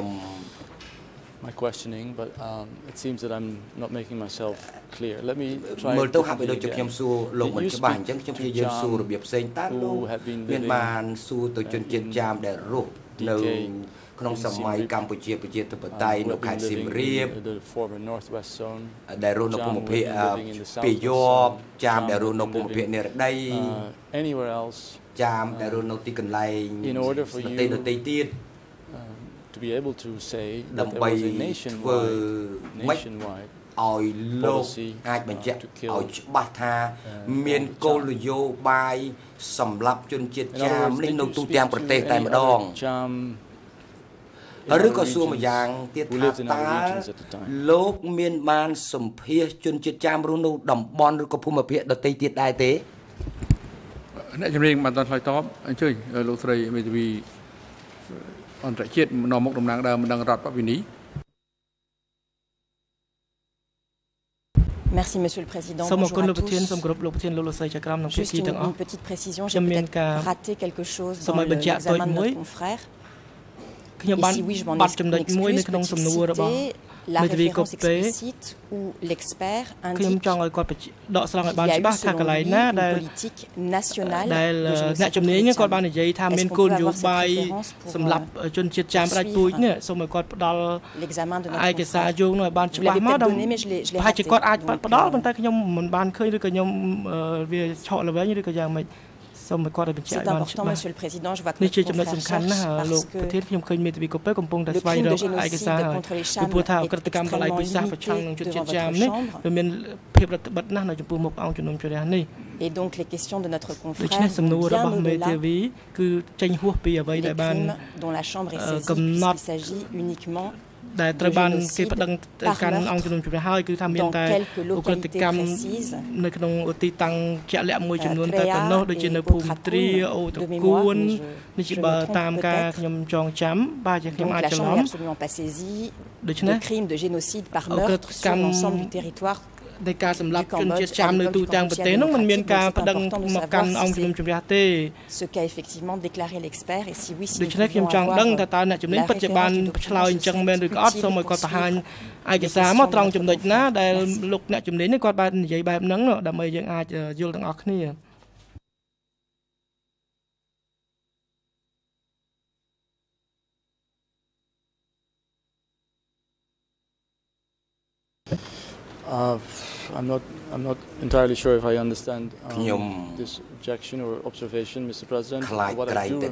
my questioning, but um, it seems that I'm not making myself clear. Let me try. Did you speak to Jam who have been living decaying ក្នុងសម័យកម្ពុជាប្រជាធិបតេយ្យនៅខេត្តសៀមរាបដែលរស់នៅភូមិភាគពីយបចាមដែលរស់នៅភូមិភាគនិរដី anywhere else ចាមដែលរស់នៅទីកន្លែងប្រទេសដទៃទៀត to be able to say that there was a nationwide nationwide ឲ្យលោកអាចបញ្ជាក់ឲ្យច្បាស់ថាមានគោលនយោបាយសម្រាប់ជនជាតិចាមនេះនៅទូទាំងប្រទេសតែម្ដង ឬក៏សួរម្យ៉ាងទៀតថាតើលោកមានបានសម្ភាសជនជាតិចាមរស់នៅតំបន់ឬក៏ភូមិភាគដទៃទៀតដែរទេអ្នកជំនាញបានឆ្លើយតបអញ្ជើញលោកស្រីមេធាវីអន្តរជាតិនាំមុខតំណាងដើមបណ្ដឹងរដ្ឋបវិនី Merci Monsieur le Président. Bonjour à tous. Juste une, une petite précision, j'ai peut-être raté quelque chose dans l'examen de notre confrère. Et si oui, je m'en excuse. Peut-être citer la référence explicite où l'expert indique qu'il y a eu selon lui une politique nationale de génocide chrétien. Est-ce qu'on peut avoir cette référence pour suivre l'examen de notre confrère? Vous l'avez peut-être donné, mais je l'ai raté. Donc, c'est important, Monsieur le Président. Je vois que notre confrère cherche parce que le crime de génocide contre les Chams est extrêmement limité devant votre chambre. Et donc les questions de notre confrère vont bien au-delà des crimes dont la Chambre est saisie, puisqu'il s'agit uniquement ដែលត្រូវបានគេប្តឹងកាន់អង្គជំនុំជម្រះហើយគឺថាមានតែឧក្រិដ្ឋកម្មនៅក្នុងទីតាំងជាក់លាក់មួយចំនួនតែប៉ុណ្ណោះដូចជានៅភូមិទ្រាអូតគួននេះជាបើតាមការខ្ញុំចងចាំបាទជាខ្ញុំអាចច្រឡំដូច្នេះ crime de génocide par meurtre sur l'ensemble du territoire នៃការសម្លាប់ជនជាតិចាមនៅទូទាំងប្រទេសនោះមិនមានការប្តឹងមកកាន់អង្គជំនុំជម្រះទេ ce qu'a effectivement déclaré l'expert et si oui si ដូច្នេះខ្ញុំចង់ដឹងថាតើអ្នកជំនាញពិតជាបានឆ្លើយអញ្ចឹងមែនឬក៏អត់សូមឲ្យគាត់បង្ហាញឯកសារមកត្រង់ចំណុចណាដែលលោកអ្នកជំនាញនេះគាត់បាននិយាយបែបហ្នឹងដើម្បីយើងអាចយល់ទាំងអស់គ្នា Uh, I'm not. I'm not entirely sure if I understand um, this objection or observation, Mister President. What I do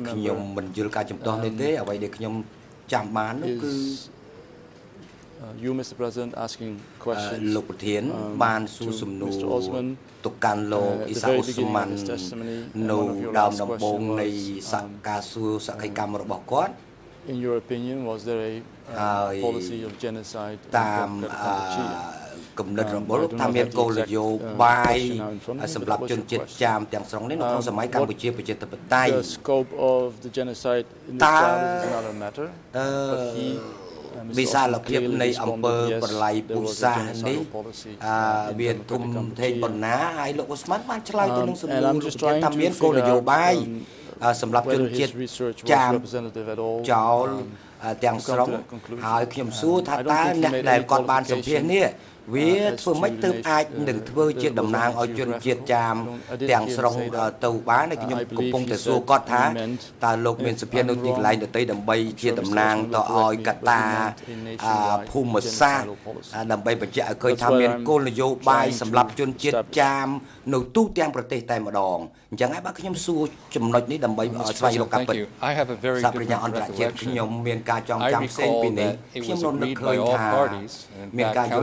remember is uh, you, Mister President, asking questions um, to Mister Osman uh, at the very beginning of his testimony. And one of your last questions was, um, in your opinion, was there a uh, policy of genocide in Cambodia? គំនិតរបស់លោកថាមានគោលនយោបាយសម្រាប់ជនជាតិចាមទាំងស្រុងនេះនៅក្នុងសម័យកម្ពុជាប្រជាធិបតេយ្យ The scope of the genocide in this trial is another matter. But he វិសាលភាពនៃអង្គើប្រឡាយពូសានេះវាធំធេងប៉ុណ្ណាហើយលោកអូស្មានបានឆ្លើយទៅនឹងសំណួរលោកថាមានគោលនយោបាយសម្រាប់ជនជាតិចាមចោលទាំងស្រុងហើយខ្ញុំសួរថាតើអ្នកដែលគាត់បានសម្ភាសនេះ វាធ្វើម៉េចទៅអាចនឹងធ្វើជាតំណាងឲ្យជនជាតិចាមទាំងស្រុងទៅបានហើយខ្ញុំកំពុងតែសួរគាត់ថាតើលោកមានសភានៅទីកន្លែងដទៃដើម្បីជាតំណាងទៅឲ្យកតាភូមិសាស្ត្រដើម្បីបញ្ជាក់ឲ្យឃើញថាមានគោលនយោបាយសម្រាប់ជនជាតិចាមនៅទូទាំងប្រទេសតែម្ដងអញ្ចឹងហើយបាទខ្ញុំសួរចំណុចនេះដើម្បីឲ្យស្វែងរកការពិតសាប្រញ្ញាអន្តរជាតិខ្ញុំមានការចងចាំផ្សេងពីនេះខ្ញុំនៅនឹកឃើញថាមានការយល់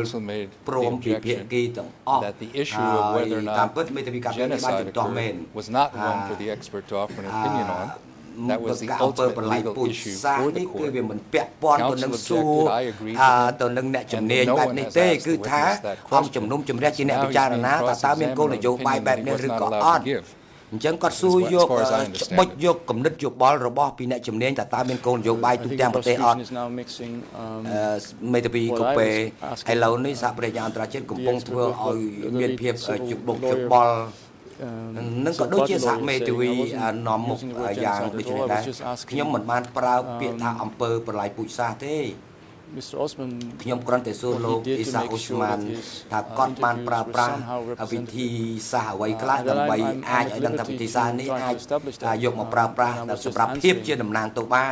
that the issue of whether or not genocide occurred was not one for the expert to offer an opinion on. That was the ultimate legal issue for the court. Counsel objected, I agreed with them, and no one has asked the witness that question. So now he's being cross-examined on an opinion that he was not allowed to give. អញ្ចឹងគាត់សួរយកបុចយកគំនិតយោបល់របស់ពីអ្នកជំនាញថាតើមានគោលនយោបាយទូទាំងប្រទេសអត់មេធាវីកូប៉េឥឡូវនេះសហប្រញ្ញាអន្តរជាតិកំពុងធ្វើឲ្យមានភាពជបុកជបល់នឹងក៏ដូចជាសហមេធាវីនាំមុខយ៉ាងដូចនេះដែរខ្ញុំមិនបានប្រើពាក្យថាអំពើប្រឡាយពូជសាសន៍ទេ Mister Osman ខ្ញុំគ្រាន់តែសួរលោក Ysa Osman ថាគាត់បានប្រើប្រាស់វិធីសាស្ត្រអ្វីខ្លះដើម្បីអាចឲ្យដឹងថាវិធីសាស្ត្រនេះអាចយកមកប្រើប្រាស់សម្រាប់ភាពជាតំណាងទៅបាន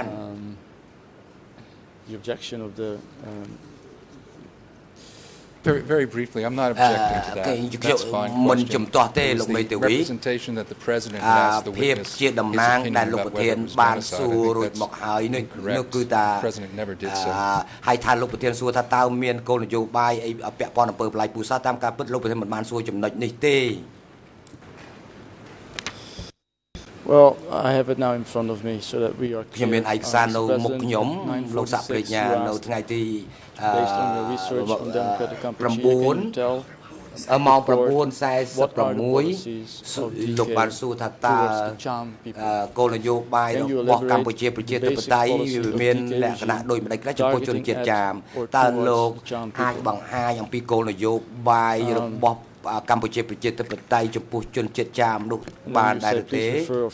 The objection of the um, Very, very briefly, I'm not objecting to that. That's fine. Question. It was the representation that the president had asked the witness his opinion about whether it was genocide. I think that's incorrect. The president never did so. ហើយថាលោកប្រធានសួរថាតើមានគោលនយោបាយអីពាក់ព័ន្ធអំពើប្រល័យពូជសាសន៍តាមការពិតលោកប្រធានមិនបានសួរចំណុចនេះទេ Well, I have it now in front of me so that we are clear. ខ្ញុំមានឯកសារនៅមុខខ្ញុំលោកសហប្រញ្ញានៅថ្ងៃទី based on your research on democratic Cambodia, can you tell ម៉ោង 9:៤៦ លោកបានសួរថាតើគោលនយោបាយរបស់កម្ពុជាប្រជាធិបតេយ្យមានលក្ខណៈដូចម្តេចខ្លះចំពោះជនជាតិចាមតើលោកអាចបង្ហាញអំពីគោលនយោបាយរបស់កម្ពុជាប្រជាធិបតេយ្យចំពោះជនជាតិចាមនោះបានដែរទេ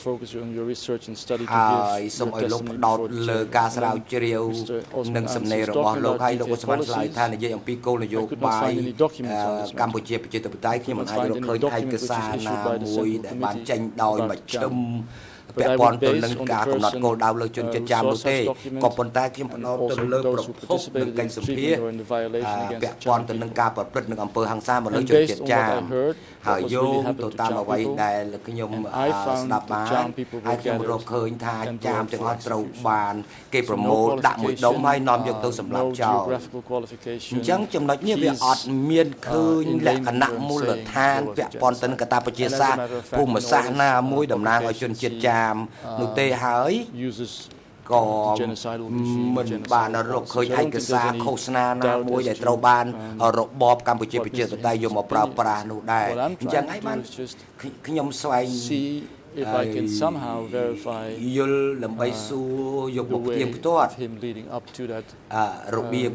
ហើយសូមឲ្យលោកផ្ដោតលើការស្រាវជ្រាវនិងសំណេររបស់លោកហើយលោកស្មានឆ្លើយថានិយាយអំពីគោលនយោបាយកម្ពុជាប្រជាធិបតេយ្យខ្ញុំមិនអាចរកឃើញឯកសារណាមួយដែលបានចេញដោយមជ្ឈិម ពាក់ព័ន្ធទៅនឹងការកំណត់គោលដៅលើជនជាតិចាមនោះទេក៏ប៉ុន្តែខ្ញុំផ្ដោតទៅលើប្រភពនិងកិច្ចសម្ភារពាក់ព័ន្ធទៅនឹងការប្រព្រឹត្តនឹងអំពើហិង្សាមកលើជនជាតិចាមហើយយោងទៅតាមអ្វីដែលខ្ញុំស្ដាប់បានហើយខ្ញុំរកឃើញថាចាមទាំងអស់ត្រូវបានគេប្រមូលដាក់មួយដុំហើយនាំយកទៅសម្លាប់ចោលអញ្ចឹងចំណុចនេះវាអត់មានឃើញលក្ខណៈមូលដ្ឋានពាក់ព័ន្ធទៅនឹងកតាបជាសាស្ត្រភូមិសាស្ត្រណាមួយតំណាងឲ្យជនជាតិចាម នោះទេហើយក៏មិនបានរកឃើញឯកសារឃោសនាណាមួយដែលត្រូវបានរបបកម្ពុជាប្រជាធិបតេយ្យយកមកប្រើប្រាស់នោះដែរអញ្ចឹងហើយបានខ្ញុំស្វែង if I can somehow verify យល់ដើម្បីសួរយកមកផ្ទៀងផ្ទាត់ him leading up to that របៀប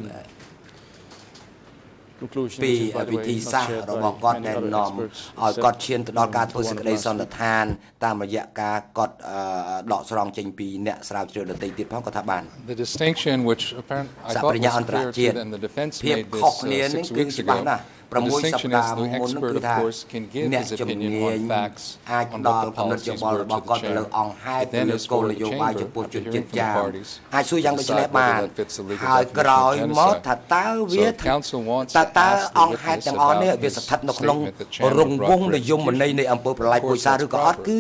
ពីវិធីសាស្ត្ររបស់គាត់ដែលនាំឲ្យគាត់ឈានទៅដល់ការធ្វើសេចក្តីសន្និដ្ឋានតាមរយៈការគាត់ដកស្រង់ចេញពីអ្នកស្រាវជ្រាវដទៃទៀតផងគាត់ថាបាន The distinction which apparently I thought was clear to them the defense made this uh, six weeks ago. The distinction is the expert, of course, can give his opinion on facts, on what the policies were to the chair. It then is for the chamber, after hearing from the parties, to decide whether that fits the legal definition of genocide. So if counsel wants to ask the witness about his statement that Chandler brought for execution, of course that's proper.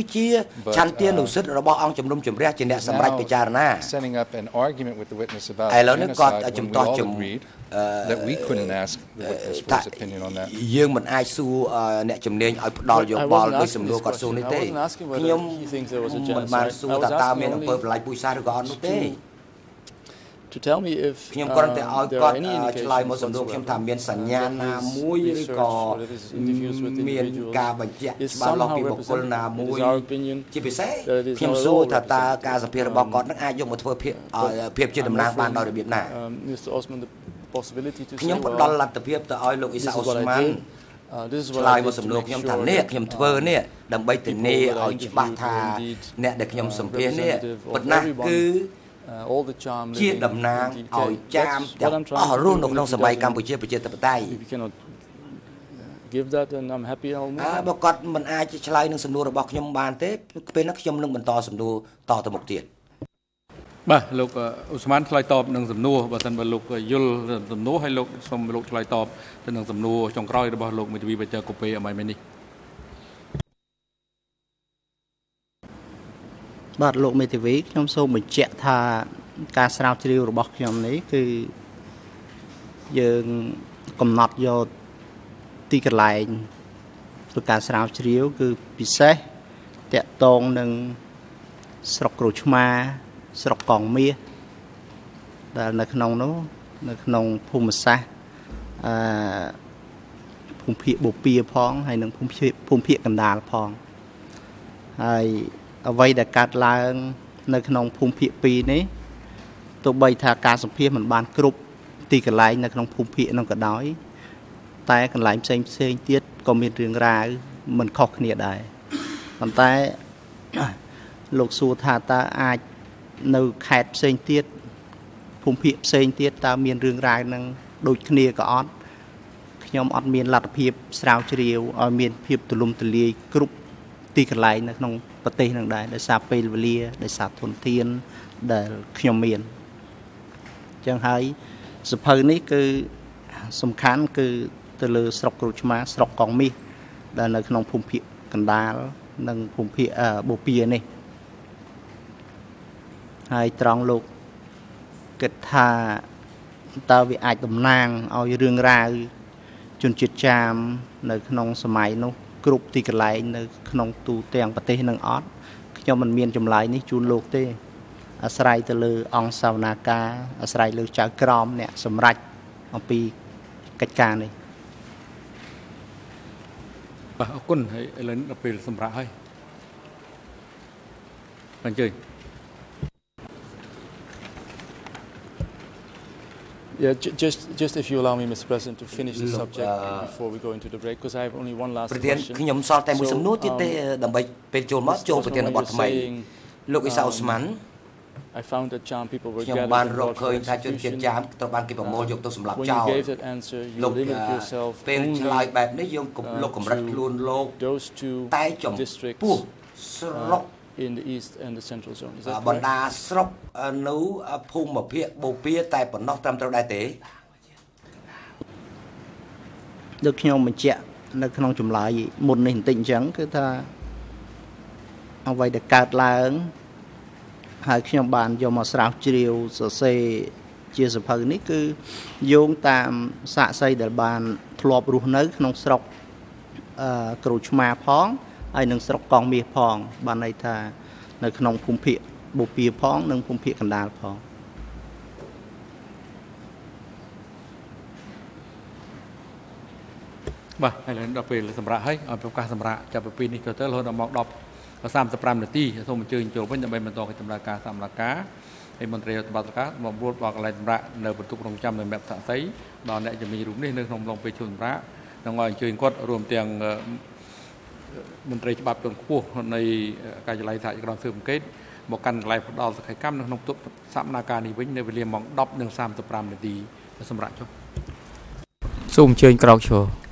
But setting up an argument with the witness about genocide when we all agreed that we couldn't ask the witness for his opinion on that. យើងមិនអាចសួរអ្នកជំនាញឲ្យផ្ដល់យោបល់ដោយសំណួរគាត់សួរនេះទេខ្ញុំមិនបានសួរថាតើមានអំពើប្រល័យពូជសាសន៍ឬក៏អត់នោះទេ to tell me if ខ្ញុំគ្រាន់តែឲ្យគាត់ឆ្លើយមកសំណួរខ្ញុំថាមានសញ្ញាណាមួយឬក៏មានការបញ្ជាក់ច្បាស់លាស់ពីបុគ្គលណាមួយជាពិសេសខ្ញុំសួរថាតើការសម្ភាសន៍របស់គាត់នឹងអាចយកមកធ្វើភាពភាពជាតំណាងបានដោយរបៀបណា Mister Osman the possibility to ខ្ញុំផ្ដល់លទ្ធភាពទៅឲ្យលោក Ysa Osman ឆ្លើយមកសំណួរខ្ញុំថានេះខ្ញុំធ្វើនេះដើម្បីធានាឲ្យច្បាស់ថាអ្នកដែលខ្ញុំសម្ភាសន៍នេះពិតណាស់គឺ all the charm ជាតំណាងឲ្យចាមទាំងអស់រស់នៅក្នុងសម័យកម្ពុជាប្រជាធិបតេយ្យ give that and I'm happy I'll move បើគាត់មិនអាចឆ្លើយនឹងសំណួររបស់ខ្ញុំបានទេពេលនោះខ្ញុំនឹងបន្តសំណួរតទៅមុខទៀតបាទលោកអូស្មានឆ្លើយតបនឹងសំណួរបើសិនបើលោកយល់សំណួរឲ្យលោកសូមលោកឆ្លើយតបទៅនឹងសំណួរចុងក្រោយរបស់លោកមេធាវីបច្ចេកកូពេអមៃនេះបាទលោកមេធាវីខ្ញុំសូមបញ្ជាក់ថាការស្រាវជ្រាវរបស់ខ្ញុំនេះគឺយើងកំណត់យកទីកន្លែងធ្វើការស្រាវជ្រាវគឺពិសេសតាក់ទងនឹងស្រុកក្រូឆ្មាស្រុកកងមាសដែលនៅក្នុងនោះនៅក្នុងភូមិសាស្ត្រអឺភូមិភាគបូព៌ាផងហើយនិងភូមិភាគភូមិភាគកណ្ដាលផងហើយអ្វីដែលកាត់ឡើងនៅក្នុងភូមិភាគពីរនេះទោះបីថាការសម្ភាសមិនបានគ្រប់ទីកន្លែងនៅក្នុងភូមិភាគនោះក៏ដោយតែកន្លែងផ្សេងផ្សេងទៀតក៏មានរឿងរ៉ាវមិនខុសគ្នាដែរប៉ុន្តែលោកសួរថាតើអាចនៅខេត្តផ្សេងទៀតភូមិភាគផ្សេងទៀតតើមានរឿងរ៉ាវនឹងដូចគ្នាក៏អត់ខ្ញុំអត់មានលទ្ធភាពស្រាវជ្រាវឲ្យមានភាពទូលំទូលាយគ្រប់ទីកន្លែងនៅក្នុងប្រទេសនឹងដែរដោយសារពេលវេលាដោយសារធនធានដែលខ្ញុំមានអញ្ចឹងហើយសភៅនេះគឺសំខាន់គឺទៅលើស្រុកក្រូឆ្មាស្រុកកងមាសដែលនៅក្នុងភូមិភាគកណ្ដាលនិងភូមិភាគបូព៌ានេះហើយត្រង់លោកគិតថាតើវាអាចតំណាងឲ្យរឿងរ៉ាវជនជាតិចាមនៅក្នុងសម័យនោះគ្រប់ទីកន្លែងនៅក្នុងទូទាំងប្រទេសនឹងអត់ខ្ញុំមិនមានចម្លើយនេះជូនលោកទេអាស្រ័យទៅលើអង្គសាវនាការអាស្រ័យលើចៅក្រមអ្នកសម្រេចអំពីកិច្ចការនេះបាទអរគុណហើយឥឡូវដល់ពេលសម្រាប់ហើយអញ្ជើញ Yeah, just just if you allow me, Mister President, to finish the subject uh, before we go into the break, because I have only one last question. ខ្ញុំសល់តែមួយសំណួរទៀតទេដើម្បីពេលចូលមកចូលប្រធានបទថ្មីលោកអ៊ីសាអូស្មាន I found that Cham people were ខ្ញុំបានរកឃើញថាជនជាតិចាមត្រូវបានគេប្រមូលយកទៅសម្លាប់ចោលលោកពេលឆ្លើយបែបនេះយើងលោកកម្រិតខ្លួនលោកតែចំពោះស្រុក in the east and the central zone. Is that បណ្ដាស្រុកនៅភូមិភាគបូព៌ាតែប៉ុណ្ណោះត្រឹមត្រូវដែរទេដូចខ្ញុំបញ្ជាក់នៅក្នុងចម្លើយមុននេះបន្តិចអញ្ចឹងគឺថាអ្វីដែលកើតឡើងហើយខ្ញុំបានយកមកស្រាវជ្រាវសរសេរជាសភៅនេះគឺយោងតាមសាក្សីដែលបានធ្លាប់រស់នៅក្នុងស្រុកអឺក្រូឆ្មាផងហើយនឹងស្រុកកងមាសផងបានន័យថានៅក្នុងភូមិភាគបូព៌ាផងនិងភូមិភាគកណ្ដាលផងបាទហើយឥឡូវដល់ពេលសម្រាប់ហើយឲ្យប្រកាសសម្រាប់ចាប់ពីពេលនេះទៅទៅរហូតដល់ម៉ោងដប់សាមសិបប្រាំនាទីសូមអញ្ជើញចូលវិញដើម្បីបន្តកិច្ចដំណើរការសម្រាប់ការហើយមន្ត្រីរដ្ឋបាលការមករួបបកកន្លែងសម្រាប់នៅបន្ទប់រងចាំនៅមេតាក់សីដល់អ្នកជំនាញរូបនេះនៅក្នុងឡងពេលជួយសម្រាប់នឹងឲ្យអញ្ជើញគាត់រួមទាំងមន្ត្រីច្បាប់ជាន់ខ្ពស់នៃការិយាល័យសហជីវកម្មស៊ើបអង្កេតមកកាន់កន្លែងផ្ដល់សកម្មនៅក្នុងបន្ទប់សកម្មភាពនេះវិញនៅវេលាម៉ោងដប់និងសាមសិបប្រាំនាទីសម្រាប់ចុះសូមអញ្ជើញក្រោកឈរ